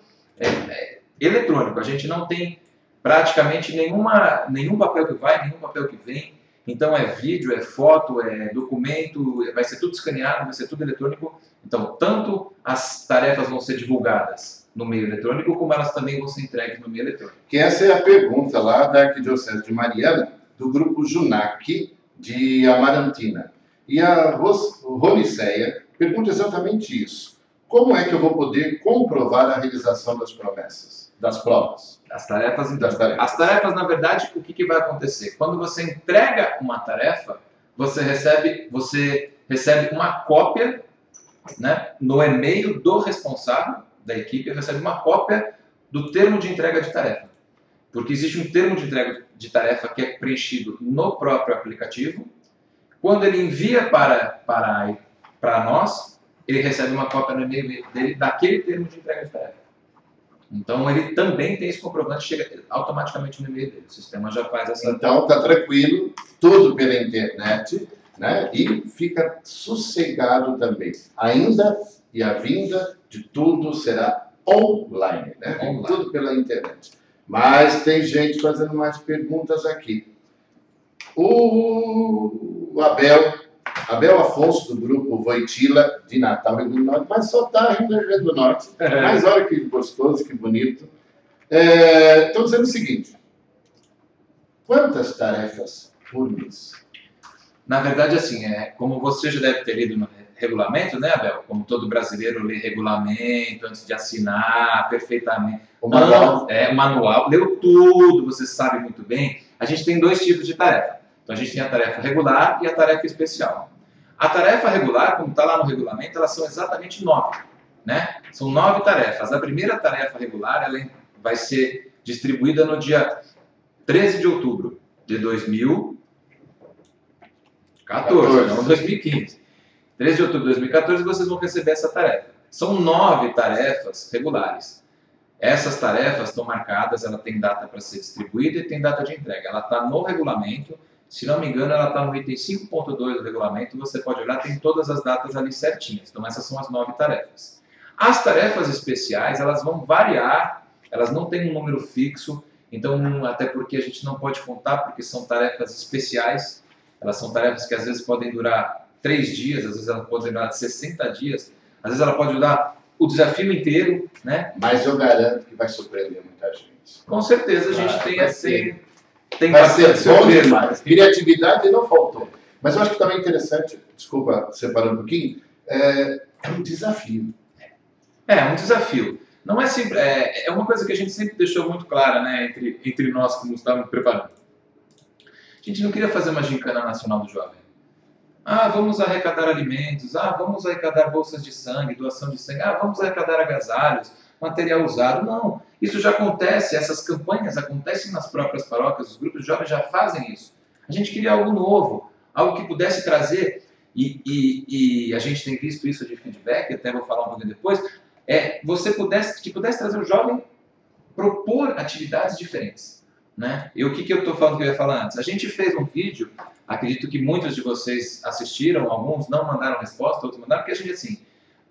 eletrônico. A gente não tem praticamente nenhum papel que vai, nenhum papel que vem. Então é vídeo, é foto, é documento, vai ser tudo escaneado, vai ser tudo eletrônico. Então, tanto as tarefas vão ser divulgadas no meio eletrônico, como elas também vão ser entregues no meio eletrônico. Que essa é a pergunta lá da Arquidiocese de Mariana, do grupo Junac de Amarantina. E a Roniceia pergunta exatamente isso. Como é que eu vou poder comprovar a realização das promessas, das provas? As tarefas, então. As tarefas, na verdade, o que vai acontecer? Quando você entrega uma tarefa, você recebe uma cópia, né, no e-mail do responsável da equipe, recebe uma cópia do termo de entrega de tarefa. Porque existe um termo de entrega de tarefa que é preenchido no próprio aplicativo. Quando ele envia para nós, ele recebe uma cópia no e-mail dele daquele termo de entrega de tarefa. Então ele também tem esse comprovante, chega automaticamente no e-mail dele. O sistema já faz essa... Então está tranquilo, tudo pela internet, né? E fica sossegado também. Ainda e a vinda de tudo será online, né? Online. Tudo pela internet. Mas tem gente fazendo mais perguntas aqui. O Abel Afonso, do grupo Voitila, de Natal, Rio Grande do Norte, mas só está Rio Grande do Norte. Mas olha que gostoso, que bonito. Estou dizendo o seguinte: quantas tarefas por mês? Na verdade, assim, como você já deve ter lido no regulamento, né, Abel? Como todo brasileiro lê regulamento antes de assinar perfeitamente. O manual. O manual, leu tudo, você sabe muito bem. A gente tem dois tipos de tarefa. Então, a gente tem a tarefa regular e a tarefa especial. A tarefa regular, como está lá no regulamento, elas são exatamente 9. Né? São 9 tarefas. A primeira tarefa regular ela vai ser distribuída no dia 13 de outubro de 2014, não 2015. 13 de outubro de 2014, vocês vão receber essa tarefa. São 9 tarefas regulares. Essas tarefas estão marcadas, ela tem data para ser distribuída e tem data de entrega. Ela está no regulamento. Se não me engano, ela está no item 5.2 do regulamento, você pode olhar, tem todas as datas ali certinhas. Então, essas são as 9 tarefas. As tarefas especiais, elas vão variar, elas não têm um número fixo, então, até porque a gente não pode contar, porque são tarefas especiais, elas são tarefas que às vezes podem durar 3 dias, às vezes elas podem durar 60 dias, às vezes ela pode durar o desafio inteiro, né? Mas eu garanto que vai surpreender muita gente. Com certeza, a gente tem assim... Vai ser bom demais. Criatividade não faltou. Mas eu acho que também interessante, desculpa, separando um pouquinho, é um desafio. É um desafio. Não é sempre, é uma coisa que a gente sempre deixou muito clara, né, entre nós que nos estávamos preparando. A gente não queria fazer uma gincana nacional do jovem. Vamos arrecadar alimentos, vamos arrecadar bolsas de sangue, doação de sangue, vamos arrecadar agasalhos, material usado. Não, isso já acontece, essas campanhas acontecem nas próprias paróquias, os grupos de jovens já fazem isso. A gente queria algo novo, algo que pudesse trazer, e a gente tem visto isso de feedback, até vou falar um pouquinho depois, que pudesse trazer o jovem propor atividades diferentes. Né? E o que eu estou falando que eu ia falar antes? A gente fez um vídeo, acredito que muitos de vocês assistiram, alguns não mandaram resposta, outros mandaram, porque a gente assim...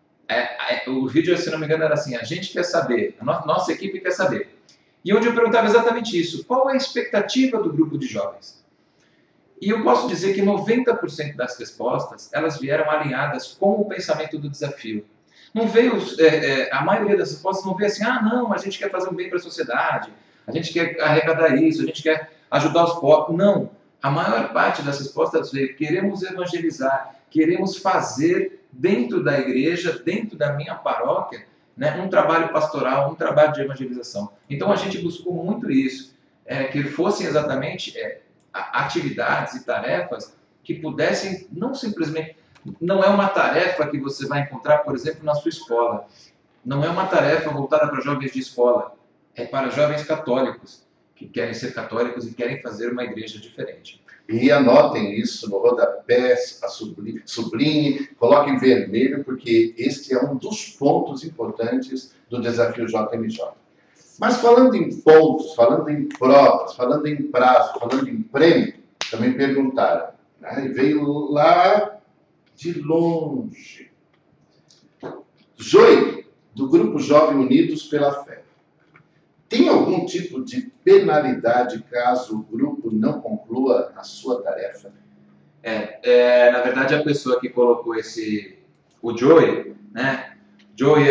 o vídeo, se não me engano, era assim, a gente quer saber, a nossa equipe quer saber. E onde eu perguntava exatamente isso, qual é a expectativa do grupo de jovens? E eu posso dizer que 90% das respostas, elas vieram alinhadas com o pensamento do desafio. Não veio, a maioria das respostas não veio assim, não, a gente quer fazer um bem para a sociedade, a gente quer arrecadar isso, a gente quer ajudar os pobres. Não, a maior parte das respostas veio, queremos evangelizar, queremos fazer dentro da igreja, dentro da minha paróquia, né, um trabalho pastoral, um trabalho de evangelização. Então a gente buscou muito isso, que fossem exatamente atividades e tarefas que pudessem, não simplesmente, não é uma tarefa que você vai encontrar, por exemplo, na sua escola. Não é uma tarefa voltada para jovens de escola, é para jovens católicos, que querem ser católicos e querem fazer uma igreja diferente. E anotem isso no rodapé, sublinhe, coloque em vermelho, porque este é um dos pontos importantes do desafio JMJ. Mas falando em pontos, falando em provas, falando em prazo, falando em prêmio, também perguntaram, né? E veio lá de longe. Joey, do Grupo Jovem Unidos pela Fé. Tem algum tipo de penalidade caso o grupo não conclua a sua tarefa? Na verdade, a pessoa que colocou o Joey, né? Joey,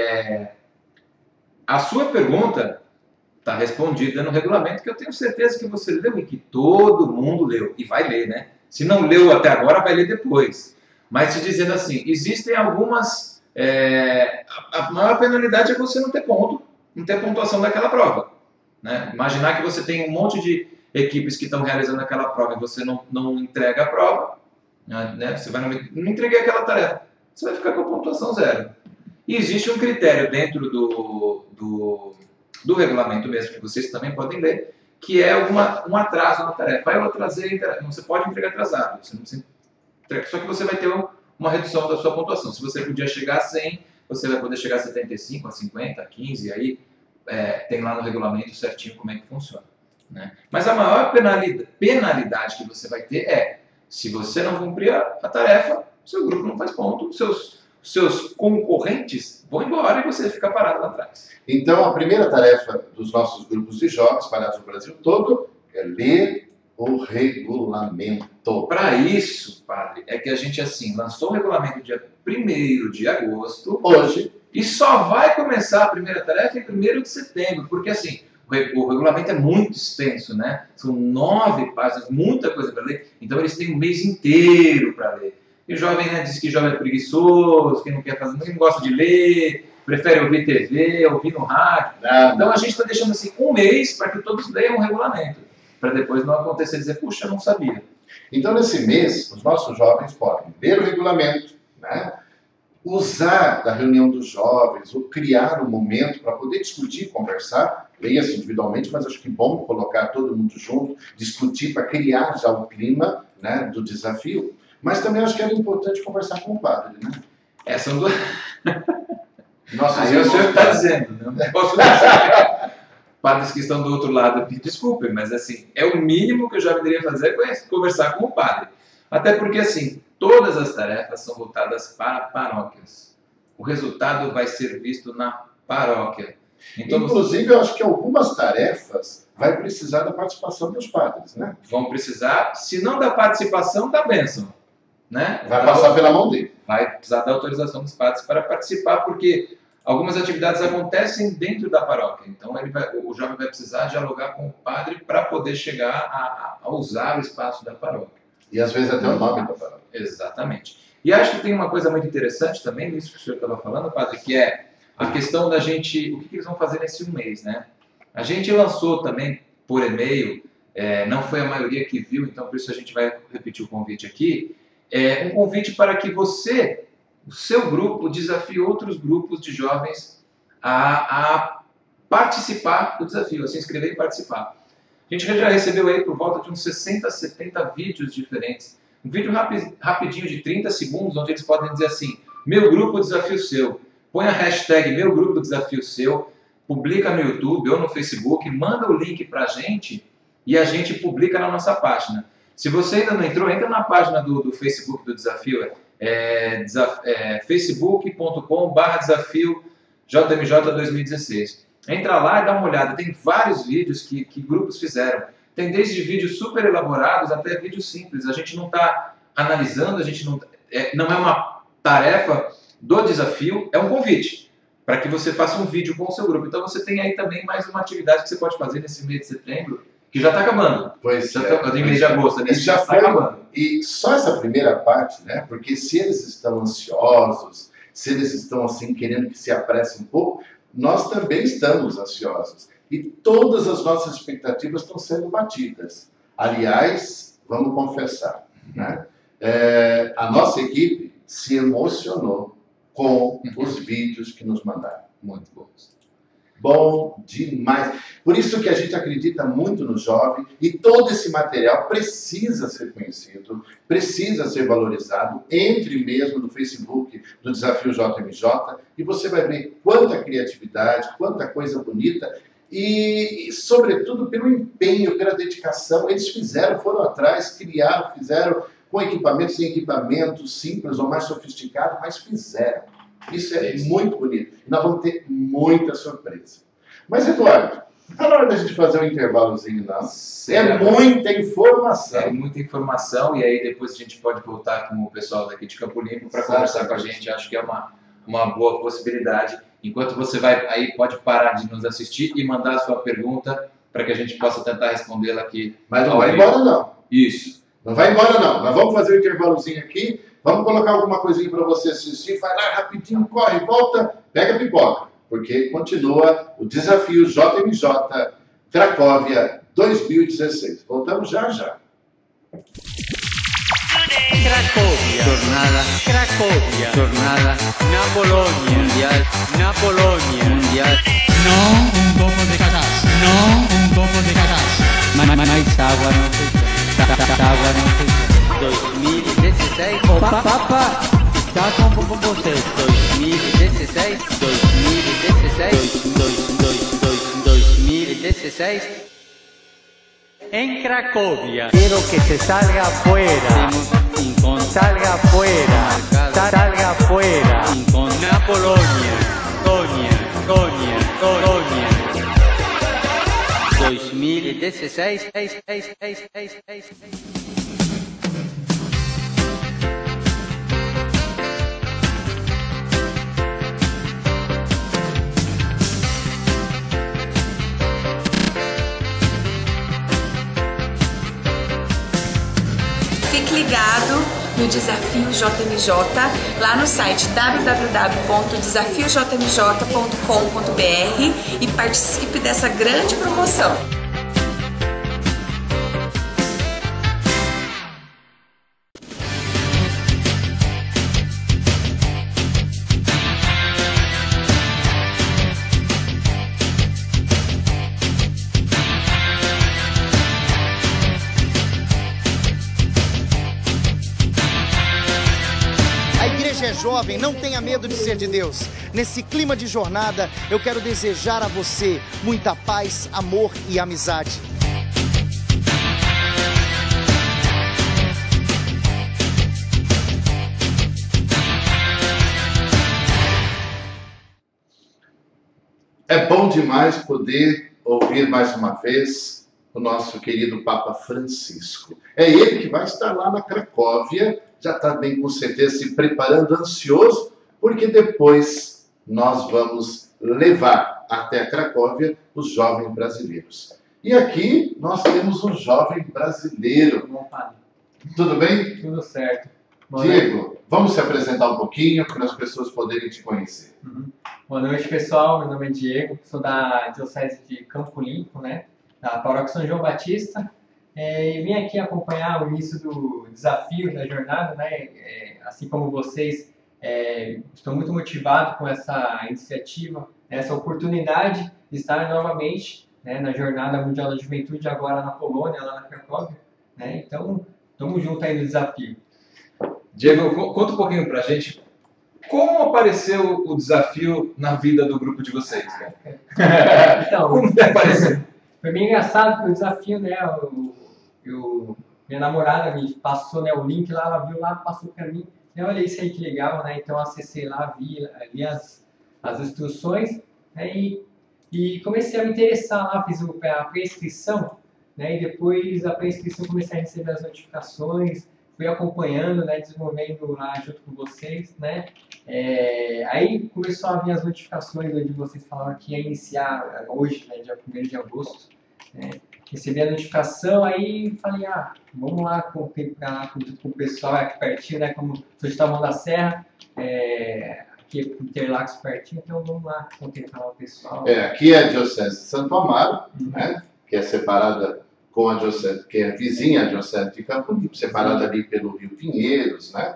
a sua pergunta está respondida no regulamento, que eu tenho certeza que você leu e que todo mundo leu, e vai ler, né? Se não leu até agora, vai ler depois. Mas te dizendo assim, existem algumas... a maior penalidade é você não ter ponto, não ter pontuação daquela prova. Né? Imaginar que você tem um monte de equipes que estão realizando aquela prova e você não entrega a prova, né? Você vai não entreguei aquela tarefa, você vai ficar com a pontuação 0. E existe um critério dentro do regulamento mesmo, que vocês também podem ler, que é um atraso na tarefa. Eu atrasei, você pode entregar atrasado, você não precisa entregar, só que você vai ter uma redução da sua pontuação. Se você podia chegar a 100, você vai poder chegar a 75, a 50, a 15, e aí tem lá no regulamento certinho como é que funciona. Né? Mas a maior penalidade que você vai ter se você não cumprir a tarefa, seu grupo não faz ponto, seus concorrentes vão embora e você fica parado lá atrás. Então, a primeira tarefa dos nossos grupos de jogos espalhados no Brasil todo é ler o regulamento. Para isso, padre, é que a gente lançou o regulamento dia 1º de agosto. Hoje. E só vai começar a primeira tarefa em 1º de setembro, porque o regulamento é muito extenso, né? São 9 páginas, muita coisa para ler, então eles têm um mês inteiro para ler. E o jovem, né, diz que jovem é preguiçoso, que não quer fazer, não gosta de ler, prefere ouvir TV, ouvir no rádio. Então a gente está deixando um mês para que todos leiam o regulamento, para depois não acontecer dizer, puxa, eu não sabia. Então nesse mês, os nossos jovens podem ler o regulamento, né? Usar da reunião dos jovens, ou criar um momento para poder discutir, conversar, leia-se individualmente, mas acho que é bom colocar todo mundo junto, discutir para criar já o clima, né, do desafio. Mas também acho que era importante conversar com o padre, né? São duas... Aí o senhor está dizendo, né? Não posso dizer. Padres que estão do outro lado, desculpem, mas é o mínimo que eu já deveria fazer é conversar com o padre. Até porque, todas as tarefas são voltadas para paróquias. O resultado vai ser visto na paróquia. Então, inclusive, eu acho que algumas tarefas vai precisar da participação dos padres, né? Vão precisar, se não da participação, da bênção. Né? Vai passar pela mão dele. Vai precisar da autorização dos padres para participar, porque algumas atividades acontecem dentro da paróquia. Então, o jovem vai precisar dialogar com o padre para poder chegar a usar o espaço da paróquia. E às vezes até o nome da paróquia. Exatamente. E acho que tem uma coisa muito interessante também nisso que o senhor estava falando, padre, que é a questão da gente, o que eles vão fazer nesse mês, né? A gente lançou também por e-mail, não foi a maioria que viu, então por isso a gente vai repetir o convite aqui, um convite para que você, o seu grupo, desafie outros grupos de jovens a participar do desafio, a se inscrever e participar. A gente já recebeu aí por volta de uns 60, 70 vídeos diferentes. Um vídeo rapidinho de 30 segundos, onde eles podem dizer assim, meu grupo desafio seu. Põe a hashtag meu grupo desafio seu, publica no YouTube ou no Facebook, manda o link para a gente e a gente publica na nossa página. Se você ainda não entrou, entra na página do Facebook do desafio, facebook.com/desafio JMJ 2016. Entra lá e dá uma olhada, tem vários vídeos que grupos fizeram. Tem desde vídeos super elaborados até vídeos simples. A gente não está analisando, a gente não é uma tarefa do desafio, é um convite para que você faça um vídeo com o seu grupo. Então você tem aí também mais uma atividade que você pode fazer nesse mês de setembro, que já está acabando. Pois em mês de agosto, né? Já está acabando. E só essa primeira parte, né? Porque se eles estão ansiosos, se eles estão querendo que se apresse um pouco, nós também estamos ansiosos. E todas as nossas expectativas estão sendo batidas. Aliás, vamos confessar, né? A nossa equipe se emocionou com os vídeos que nos mandaram. Muito bons. Bom demais. Por isso que a gente acredita muito no jovem e todo esse material precisa ser conhecido, precisa ser valorizado. Entre mesmo no Facebook do Desafio JMJ e você vai ver quanta criatividade, quanta coisa bonita e sobretudo, pelo empenho, pela dedicação. Eles foram atrás, criaram, fizeram com equipamento, sem equipamento, simples ou mais sofisticado, mas fizeram. Isso é muito bonito. E nós vamos ter muita surpresa. Mas, Eduardo, tá na hora da gente fazer um intervalozinho, não? É muita informação. É muita informação, e aí depois a gente pode voltar com o pessoal daqui de Campo Limpo para conversar com a gente. Acho que é uma boa possibilidade. Enquanto você vai aí, pode parar de nos assistir e mandar a sua pergunta para que a gente possa tentar respondê-la aqui. Mas não vai embora, não. Isso. Não vai embora, não. Nós vamos fazer um intervalozinho aqui. Vamos colocar alguma coisinha para você assistir. Vai lá rapidinho, corre, volta, pega a pipoca. Porque continua o desafio JMJ Cracóvia 2016. Voltamos já já. Cracovia, jornada, na Polónia, mundial, na Polónia, mundial. No un poco de cagas, no un poco de cagas. Mais água não tem. Água não tem. 2016, opa, papa, está com vocês. 2016, 2016. En Cracovia. Quiero que se salga afuera. Salga afuera. Salga afuera. Na Polónia. Tonia. 2016. Fique ligado no Desafio JMJ, lá no site www.desafiojmj.com.br e participe dessa grande promoção. É jovem, não tenha medo de ser de Deus. Nesse clima de jornada, eu quero desejar a você muita paz, amor e amizade. É bom demais poder ouvir mais uma vez o nosso querido Papa Francisco. É ele que vai estar lá na Cracóvia, já está bem com certeza se preparando, ansioso, porque depois nós vamos levar até a Cracóvia os jovens brasileiros. E aqui nós temos um jovem brasileiro. Tudo bem? Tudo certo. Diego, vamos se apresentar um pouquinho para as pessoas poderem te conhecer. Boa noite, pessoal. Meu nome é Diego, sou da Diocese de Campo Limpo, né? Da Paróquia São João Batista. E vim aqui acompanhar o início do desafio da jornada, né? Assim como vocês, estou muito motivado com essa iniciativa, essa oportunidade de estar novamente, né, na Jornada Mundial da Juventude, agora na Polônia, lá na Cracóvia, né? Então, estamos juntos aí no desafio. Diego, conta um pouquinho pra gente como apareceu o desafio na vida do grupo de vocês, cara? Então, como apareceu? Foi bem engraçado porque o desafio, né, minha namorada me passou, né, o link lá, ela viu lá, passou para mim, eu olhei isso aí que legal, né, então acessei lá, vi as instruções, né, e comecei a me interessar lá, fiz a pré-inscrição, né, e depois da pré-inscrição comecei a receber as notificações, fui acompanhando, né, desenvolvendo lá junto com vocês, né, aí começou a vir as notificações onde vocês falaram que ia iniciar hoje, né, dia 1º de agosto, né, recebi a notificação, aí falei, vamos lá contemplar junto com o pessoal aqui pertinho, né, como sou de Taboão da Serra, aqui Interlagos pertinho, então vamos lá contemplar o pessoal. Aqui é a Diocese de Santo Amaro, né, que é separada com a Diocese, que é vizinha à Diocese de Campo Limpo, separada ali pelo Rio Pinheiros, né,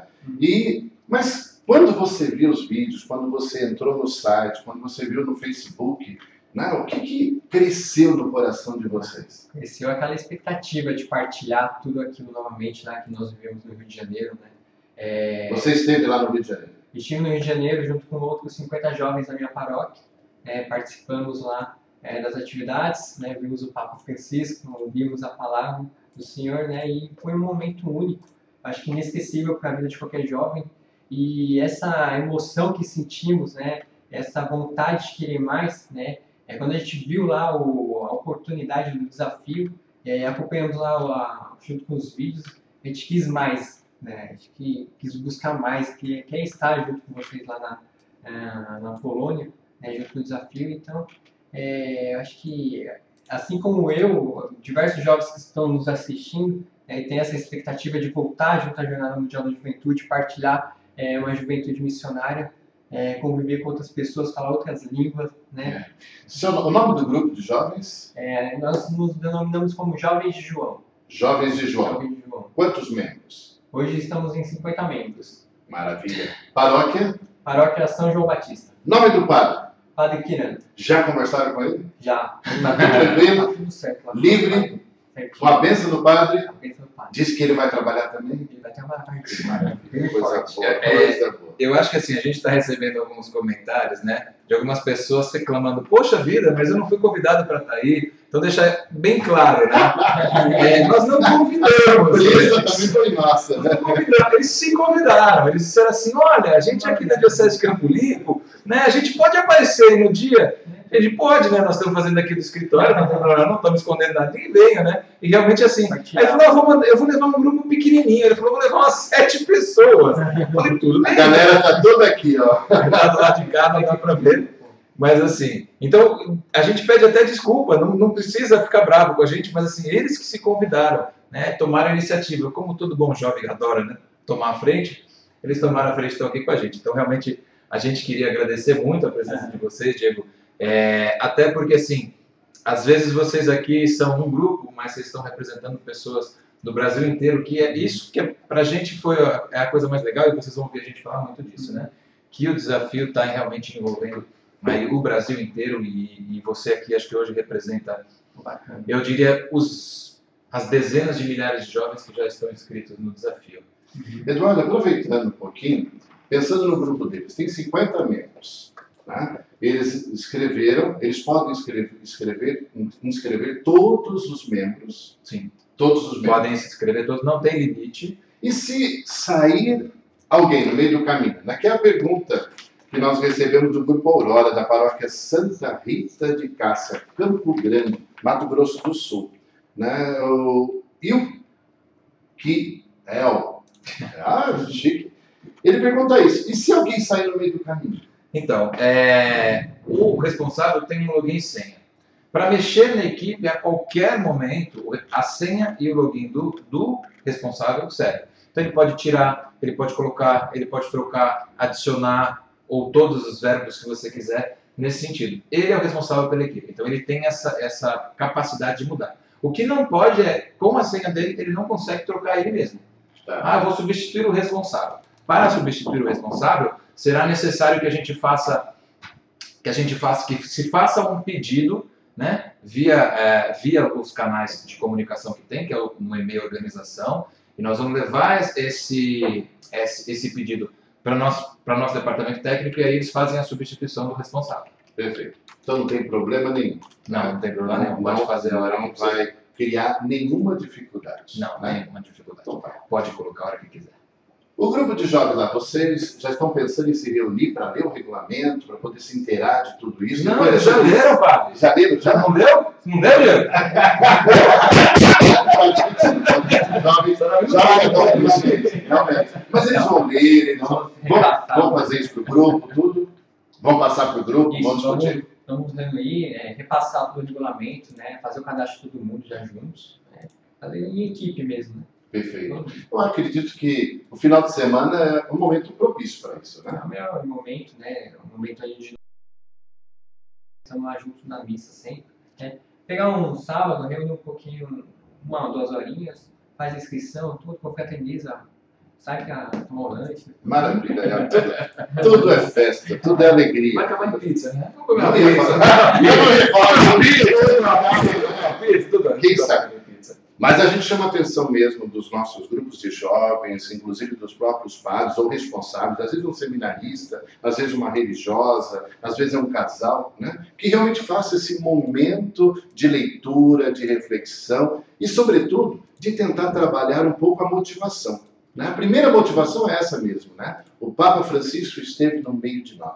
mas quando você viu os vídeos, quando você entrou no site, quando você viu no Facebook, né, o que cresceu no coração de vocês? Cresceu aquela expectativa de partilhar tudo aquilo novamente, né, que nós vivemos no Rio de Janeiro, né. Você esteve lá no Rio de Janeiro? Estive no Rio de Janeiro junto com outros 50 jovens da minha paróquia, participamos lá das atividades, né, vimos o Papa Francisco, ouvimos a palavra do Senhor, né, e foi um momento único, acho que inesquecível para a vida de qualquer jovem, e essa emoção que sentimos, né, essa vontade de querer mais, né, Quando a gente viu lá a oportunidade do desafio, acompanhando lá junto com os vídeos, a gente quis mais, né? A gente quis buscar mais, quer estar junto com vocês lá na Polônia, né? Junto com o desafio. Então, eu acho que, assim como diversos jovens que estão nos assistindo, tem essa expectativa de voltar junto à Jornada Mundial da Juventude, partilhar uma juventude missionária, conviver com outras pessoas, falar outras línguas, né? O nome do grupo de jovens? Nós nos denominamos como Jovens de João. Jovens de João. Quantos membros? Hoje estamos em 50 membros. Maravilha. Paróquia? Paróquia São João Batista. Nome do padre? Padre Kiran. Já conversaram com ele? Já. Está tudo tranquilo? Tudo certo. Livre? Com a bênção do padre? A bênção do padre. Diz que ele vai trabalhar também? Ele vai trabalhar. Coisa boa. Eu acho que assim, a gente está recebendo alguns comentários, né, de algumas pessoas reclamando, poxa vida, mas eu não fui convidado para estar aí. Então deixar bem claro, né? Nós não convidamos. Isso também foi massa, né? Eles se convidaram, eles disseram assim, olha, a gente aqui da Diocese de Campo Limpo, né, a gente pode aparecer aí no dia. A gente pode, né? Nós estamos fazendo aqui do escritório, não estamos escondendo nada, ninguém venha, né? E realmente assim. Aí ele falou, eu vou levar um grupo pequenininho. Ele falou, vou levar umas 7 pessoas. Eu falei, tudo bem. A galera tá toda aqui, ó. Do lado de cá, não dá pra ver. Mas assim, então a gente pede até desculpa, não precisa ficar bravo com a gente, mas assim, eles que se convidaram, né? Tomaram a iniciativa. Como todo bom jovem adora, né? Tomar a frente, eles tomaram a frente e estão aqui com a gente. Então realmente a gente queria agradecer muito a presença de vocês, Diego. Até porque, assim, às vezes vocês aqui são um grupo, mas vocês estão representando pessoas do Brasil inteiro, que é isso que pra gente foi a coisa mais legal, e vocês vão ouvir a gente falar muito disso, né? Que o desafio está realmente envolvendo aí o Brasil inteiro, e você aqui acho que hoje representa, eu diria, as dezenas de milhares de jovens que já estão inscritos no desafio. Eduardo, aproveitando um pouquinho, pensando no grupo deles, tem 50 membros. Né? Eles podem inscrever todos os membros. Sim. Todos os membros. Podem se inscrever todos, não tem limite. E se sair alguém no meio do caminho? Naquela pergunta que nós recebemos do Grupo Aurora, da paróquia Santa Rita de Cássia, Campo Grande, Mato Grosso do Sul. Né? Chique. Ele pergunta isso. E se alguém sair no meio do caminho? Então, o responsável tem um login e senha. Para mexer na equipe, a qualquer momento, a senha e o login do responsável servem. Então, ele pode tirar, ele pode colocar, ele pode trocar, adicionar, ou todos os verbos que você quiser, nesse sentido. Ele é o responsável pela equipe, então ele tem essa capacidade de mudar. O que não pode com a senha dele, ele não consegue trocar ele mesmo. Eu vou substituir o responsável. Para substituir o responsável, será necessário que se faça um pedido, né, via os canais de comunicação que tem, que é no e-mail organização, e nós vamos levar esse pedido para nosso departamento técnico, e aí eles fazem a substituição do responsável. Perfeito. Então não tem problema nenhum. Não tem problema nenhum. Pode fazer a hora que quiser. Não vai criar nenhuma dificuldade. Não, nenhuma dificuldade. Então, pode colocar a hora que quiser. O grupo de jovens lá, vocês já estão pensando em se reunir para ler o regulamento, para poder se inteirar de tudo isso? Não, eles já leram, padre. Já leram? Já não leu? Não leu, Diego? Realmente. Mas eles vão ler, eles vão fazer isso para o grupo, tudo. Vão passar para o grupo, vão discutir. Vamos reunir, repassar todo o regulamento, né? Fazer o cadastro de todo mundo já juntos. Né? Fazer em equipe mesmo, né? Perfeito. Eu acredito que o final de semana é um momento propício para isso, né? É o melhor momento, né? O momento aí de estamos lá juntos na missa sempre. Né? Pegar um sábado, reunir um pouquinho, 1 ou 2 horinhas, faz a inscrição, tudo, confraterniza, sai para tomar um lanche. Maravilha, tudo é festa, tudo é alegria. Vai acabar em pizza, né? Vamos comer uma pizza. Quem sabe? Mas a gente chama a atenção mesmo dos nossos grupos de jovens, inclusive dos próprios padres ou responsáveis, às vezes um seminarista, às vezes uma religiosa, às vezes é um casal, né? Que realmente faça esse momento de leitura, de reflexão e, sobretudo, de tentar trabalhar um pouco a motivação. Né? A primeira motivação é essa mesmo, né? O Papa Francisco esteve no meio de nós.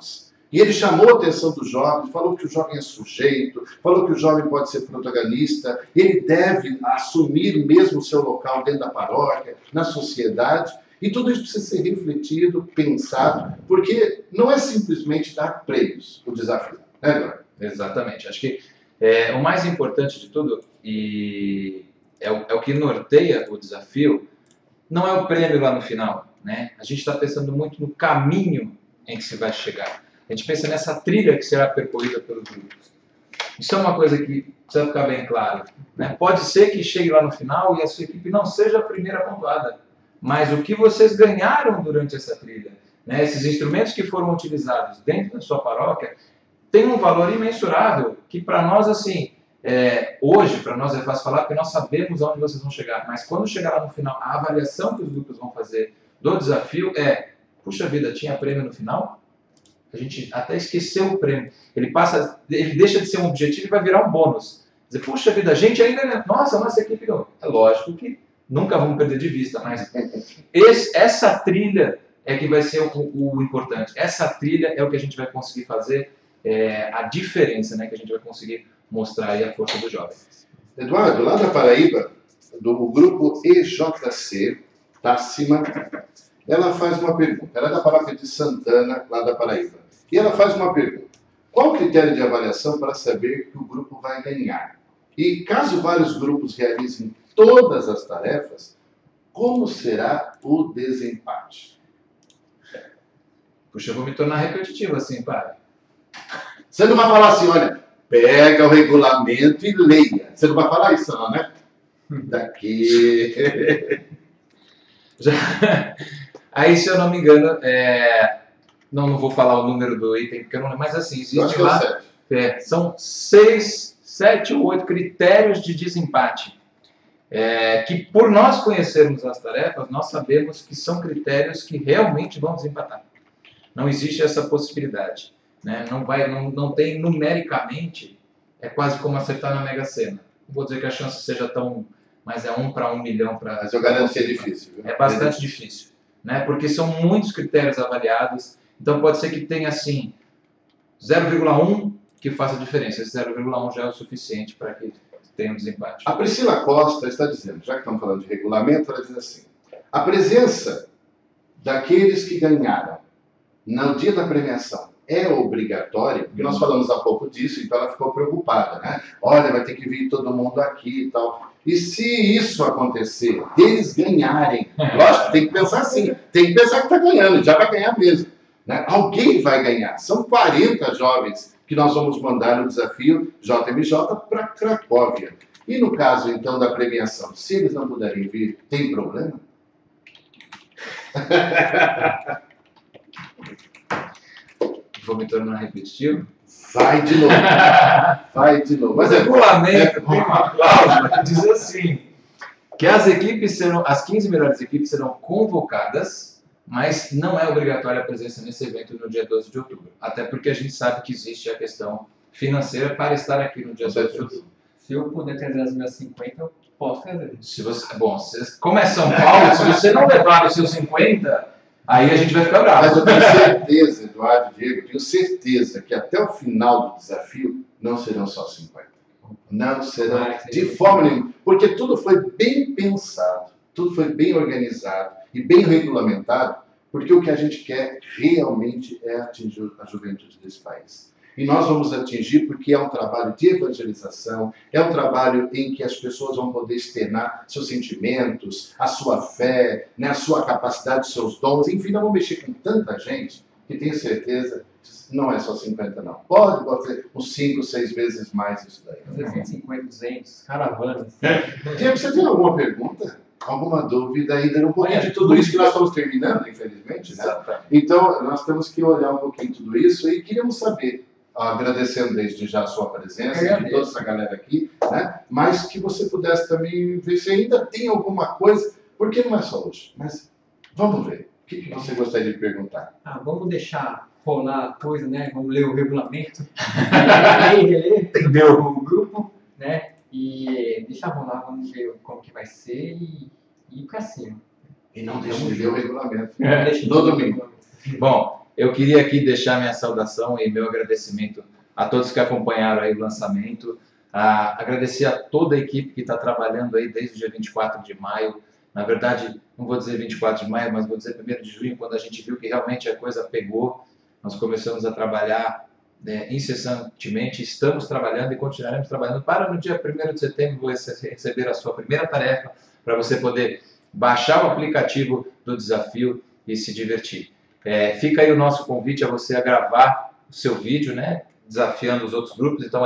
E ele chamou a atenção dos jovens, falou que o jovem é sujeito, falou que o jovem pode ser protagonista, ele deve assumir mesmo o seu local dentro da paróquia, na sociedade, e tudo isso precisa ser refletido, pensado, porque não é simplesmente dar prêmios o desafio, né, Eduardo? Exatamente. Acho que o mais importante de tudo, e é o que norteia o desafio, não é o prêmio lá no final, né? A gente está pensando muito no caminho em que se vai chegar. A gente pensa nessa trilha que será percorrida pelos grupos. Isso é uma coisa que precisa ficar bem claro, né? Pode ser que chegue lá no final e a sua equipe não seja a primeira pontuada, mas o que vocês ganharam durante essa trilha, né? Esses instrumentos que foram utilizados dentro da sua paróquia têm um valor imensurável, que para nós, assim, hoje, para nós é fácil falar, porque nós sabemos aonde vocês vão chegar, mas quando chegar lá no final, a avaliação que os grupos vão fazer do desafio puxa vida, tinha prêmio no final? A gente até esqueceu o prêmio. Ele deixa de ser um objetivo e vai virar um bônus. Dizer, puxa vida, a gente ainda... Nossa, a nossa equipe ganhou. É lógico que nunca vamos perder de vista, mas essa trilha é que vai ser o importante. Essa trilha é o que a gente vai conseguir fazer, a diferença, né, que a gente vai conseguir mostrar aí a força do jovem. Eduardo, lá da Paraíba, do grupo EJC, Tássima, ela faz uma pergunta. Ela é da paróquia de Santana, lá da Paraíba. E ela faz uma pergunta. Qual o critério de avaliação para saber que o grupo vai ganhar? E caso vários grupos realizem todas as tarefas, como será o desempate? Puxa, eu vou me tornar repetitivo assim, padre. Você não vai falar assim, olha, pega o regulamento e leia. Você não vai falar isso não, né? Daqui... Aí, se eu não me engano, não vou falar o número do item, porque eu não lembro, mas assim, existe lá, são 6, 7 ou 8 critérios de desempate, que por nós conhecermos as tarefas, nós sabemos que são critérios que realmente vão desempatar. Não existe essa possibilidade, né? Não tem numericamente, é quase como acertar na Mega Sena. Não vou dizer que a chance seja tão... mas é 1 para 1 milhão para... Mas eu garanto que é difícil. Viu? É bastante difícil, né? Porque são muitos critérios avaliados, então pode ser que tenha, assim, 0,1 que faça diferença. Esse 0,1 já é o suficiente para que tenha um desempate. A Priscila Costa está dizendo, já que estamos falando de regulamento, ela diz assim, a presença daqueles que ganharam no dia da premiação é obrigatória, porque nós falamos há pouco disso, então ela ficou preocupada, né? Olha, vai ter que vir todo mundo aqui e tal. E se isso acontecer, eles ganharem, lógico, tem que pensar assim, tem que pensar que está ganhando, já vai ganhar mesmo, né? Alguém vai ganhar. São 40 jovens que nós vamos mandar no desafio JMJ para Cracóvia. E no caso, então, da premiação, se eles não puderem vir, tem problema? Vou me tornar repetitivo? Vai de novo. Vai de novo. Mas o regulamento tem uma cláusula que diz assim, que as 15 melhores equipes serão convocadas, mas não é obrigatória a presença nesse evento no dia 12 de outubro. Até porque a gente sabe que existe a questão financeira para estar aqui no dia 12 de outubro. Se eu puder trazer as minhas 50, eu posso trazer. Como é São Paulo, se você não levar os seus 50... aí a gente vai ficar bravo. Mas eu tenho certeza, Eduardo e Diego, tenho certeza que até o final do desafio não serão só 50. Não serão de forma nenhuma. Porque tudo foi bem pensado, tudo foi bem organizado e bem regulamentado, porque o que a gente quer realmente é atingir a juventude desse país. E nós vamos atingir porque é um trabalho de evangelização, é um trabalho em que as pessoas vão poder externar seus sentimentos, a sua fé, né, a sua capacidade, os seus dons. Enfim, nós vamos mexer com tanta gente que tenho certeza que não é só 50, não. Pode ser uns 5, 6 vezes mais isso daí. 150, 200, caravanas. Diego, você tem alguma pergunta? Alguma dúvida ainda? Um pouquinho de tudo isso que nós estamos terminando, infelizmente, né? Então, nós temos que olhar um pouquinho tudo isso e queríamos saber, agradecendo desde já a sua presença, de toda essa galera aqui, né? Mas que você pudesse também ver se ainda tem alguma coisa, porque não é só hoje, mas vamos ver. O que você gostaria de perguntar? Vamos deixar rolar a coisa, né? Vamos ler o regulamento, entendeu? O grupo, né? E deixar rolar, vamos ver como que vai ser e ir pra cima. E não deixe de ver o regulamento no domingo. Bom, eu queria aqui deixar minha saudação e meu agradecimento a todos que acompanharam aí o lançamento, agradecer a toda a equipe que está trabalhando aí desde o dia 24 de maio, na verdade, não vou dizer 24 de maio, mas vou dizer 1º de junho, quando a gente viu que realmente a coisa pegou, nós começamos a trabalhar incessantemente, estamos trabalhando e continuaremos trabalhando para no dia 1º de setembro você receber a sua primeira tarefa, para você poder baixar o aplicativo do desafio e se divertir. Fica aí o nosso convite a você a gravar o seu vídeo, né, desafiando os outros grupos, então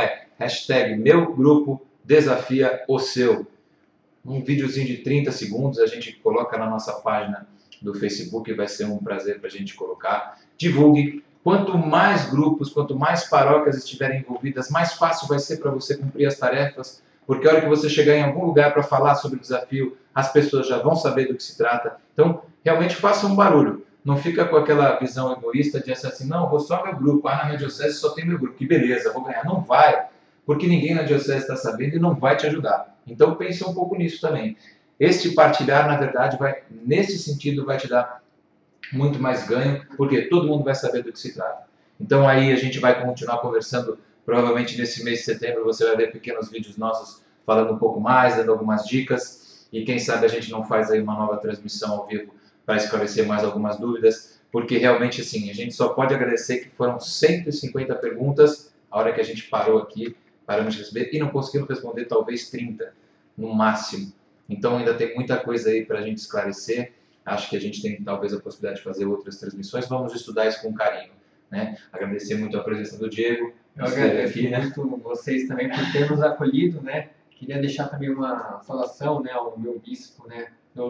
#MeuGrupoDesafiaOSeu. Um videozinho de 30 segundos, a gente coloca na nossa página do Facebook, vai ser um prazer para a gente colocar. Divulgue. Quanto mais grupos, quanto mais paróquias estiverem envolvidas, mais fácil vai ser para você cumprir as tarefas, porque a hora que você chegar em algum lugar para falar sobre o desafio, as pessoas já vão saber do que se trata. Então, realmente faça um barulho. Não fica com aquela visão egoísta de assim, não, vou só meu grupo, na minha diocese só tem meu grupo, que beleza, vou ganhar. Não vai, porque ninguém na diocese está sabendo e não vai te ajudar. Então pense um pouco nisso também. Este partilhar, na verdade, nesse sentido, vai te dar muito mais ganho, porque todo mundo vai saber do que se trata. Então aí a gente vai continuar conversando, provavelmente nesse mês de setembro você vai ver pequenos vídeos nossos falando um pouco mais, dando algumas dicas, e quem sabe a gente não faz aí uma nova transmissão ao vivo para esclarecer mais algumas dúvidas, porque realmente assim, a gente só pode agradecer que foram 150 perguntas, a hora que a gente parou aqui, paramos de receber, e não conseguimos responder talvez 30, no máximo. Então ainda tem muita coisa aí para a gente esclarecer. Acho que a gente tem talvez a possibilidade de fazer outras transmissões. Vamos estudar isso com carinho, né? Agradecer muito a presença do Diego. Eu agradeço muito vocês também por ter nos acolhido, né? Queria deixar também uma saudação, né, ao meu bispo, né,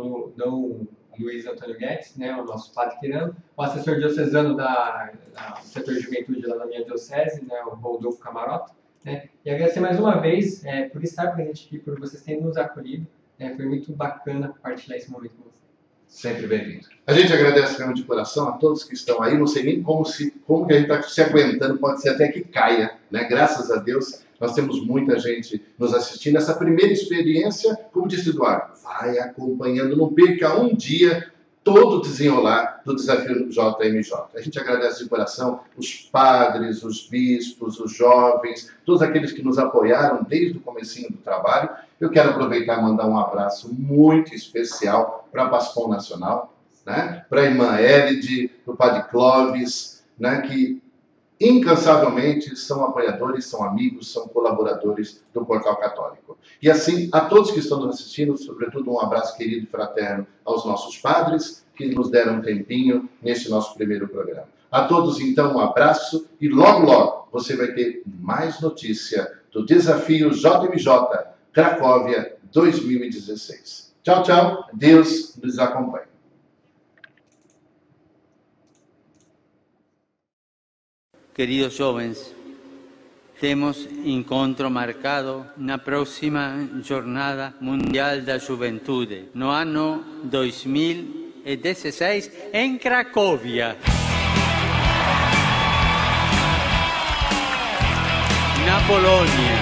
Dom Luiz Antônio Guedes, né, o nosso padre Quirano, o assessor diocesano do setor de juventude lá da minha diocese, né, o Rodolfo Camarota, né? E agradecer mais uma vez por estar presente aqui, por vocês terem nos acolhido. Foi muito bacana compartilhar esse momento com vocês. Sempre bem-vindo. A gente agradece realmente de coração a todos que estão aí. Não sei nem como que a gente está se aguentando, pode ser até que caia, né? Graças a Deus, nós temos muita gente nos assistindo. Essa primeira experiência, como disse Eduardo, vai acompanhando, não perca um dia todo o desenrolar do desafio JMJ. A gente agradece de coração os padres, os bispos, os jovens, todos aqueles que nos apoiaram desde o comecinho do trabalho. Eu quero aproveitar e mandar um abraço muito especial para a Paspom Nacional, né? Para a irmã Elide, para o padre Clóvis, né? Que incansavelmente são apoiadores, são amigos, são colaboradores do Portal Católico. E assim, a todos que estão nos assistindo, sobretudo um abraço querido e fraterno aos nossos padres, que nos deram um tempinho nesse nosso primeiro programa. A todos, então, um abraço e logo, logo, você vai ter mais notícia do Desafio JMJ Cracóvia 2016. Tchau, tchau. Deus nos acompanhe. Queridos jovens, temos encontro marcado na próxima Jornada Mundial da Juventude, no ano 2016, em Cracóvia. Na Polônia.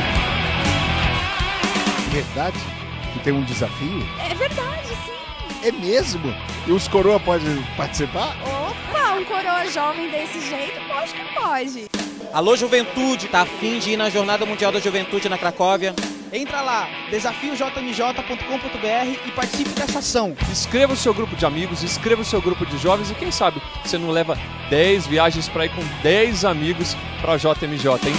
Verdade? Que tem um desafio? É verdade, sim. É mesmo? E os coroa podem participar? Opa, um coroa jovem desse jeito, acho que pode. Alô, juventude, tá afim de ir na Jornada Mundial da Juventude na Cracóvia? Entra lá, desafiojmj.com.br e participe dessa ação. Inscreva o seu grupo de amigos, inscreva o seu grupo de jovens e quem sabe você não leva 10 viagens para ir com 10 amigos para a JMJ, hein?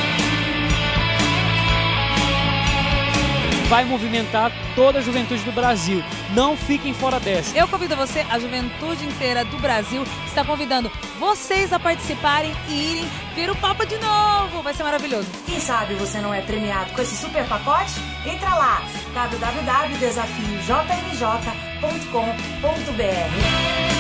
Vai movimentar toda a juventude do Brasil. Não fiquem fora dessa. Eu convido você, a juventude inteira do Brasil está convidando vocês a participarem e irem ver o Papa de novo. Vai ser maravilhoso. Quem sabe você não é premiado com esse super pacote? Entra lá, www.desafiojmj.com.br.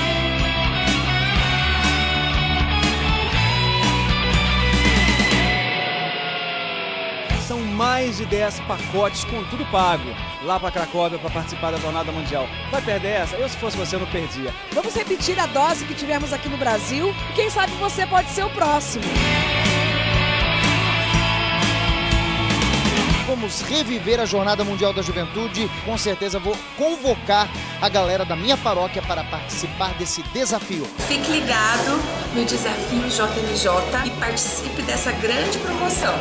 São mais de 10 pacotes com tudo pago. Lá para Cracóvia para participar da Jornada Mundial. Vai perder essa? Eu, se fosse você, não perdia. Vamos repetir a dose que tivemos aqui no Brasil e quem sabe você pode ser o próximo. vamos reviver a Jornada Mundial da Juventude. Com certeza vou convocar a galera da minha paróquia para participar desse desafio. Fique ligado no Desafio JMJ e participe dessa grande promoção.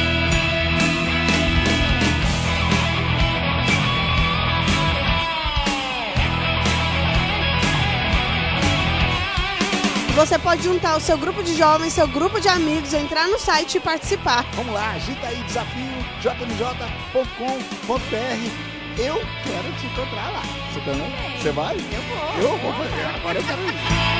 Você pode juntar o seu grupo de jovens, seu grupo de amigos, entrar no site e participar. Vamos lá, agita aí, desafio jmj.com.br. Eu quero te encontrar lá. Você também? Você vai? Eu vou. Agora eu quero ir.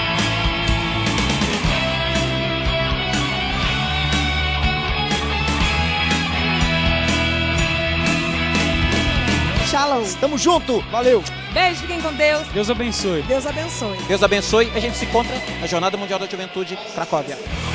Shalom. Tamo junto. Valeu. Beijo, fiquem com Deus. Deus abençoe. Deus abençoe. Deus abençoe. A gente se encontra na Jornada Mundial da Juventude, Cracóvia.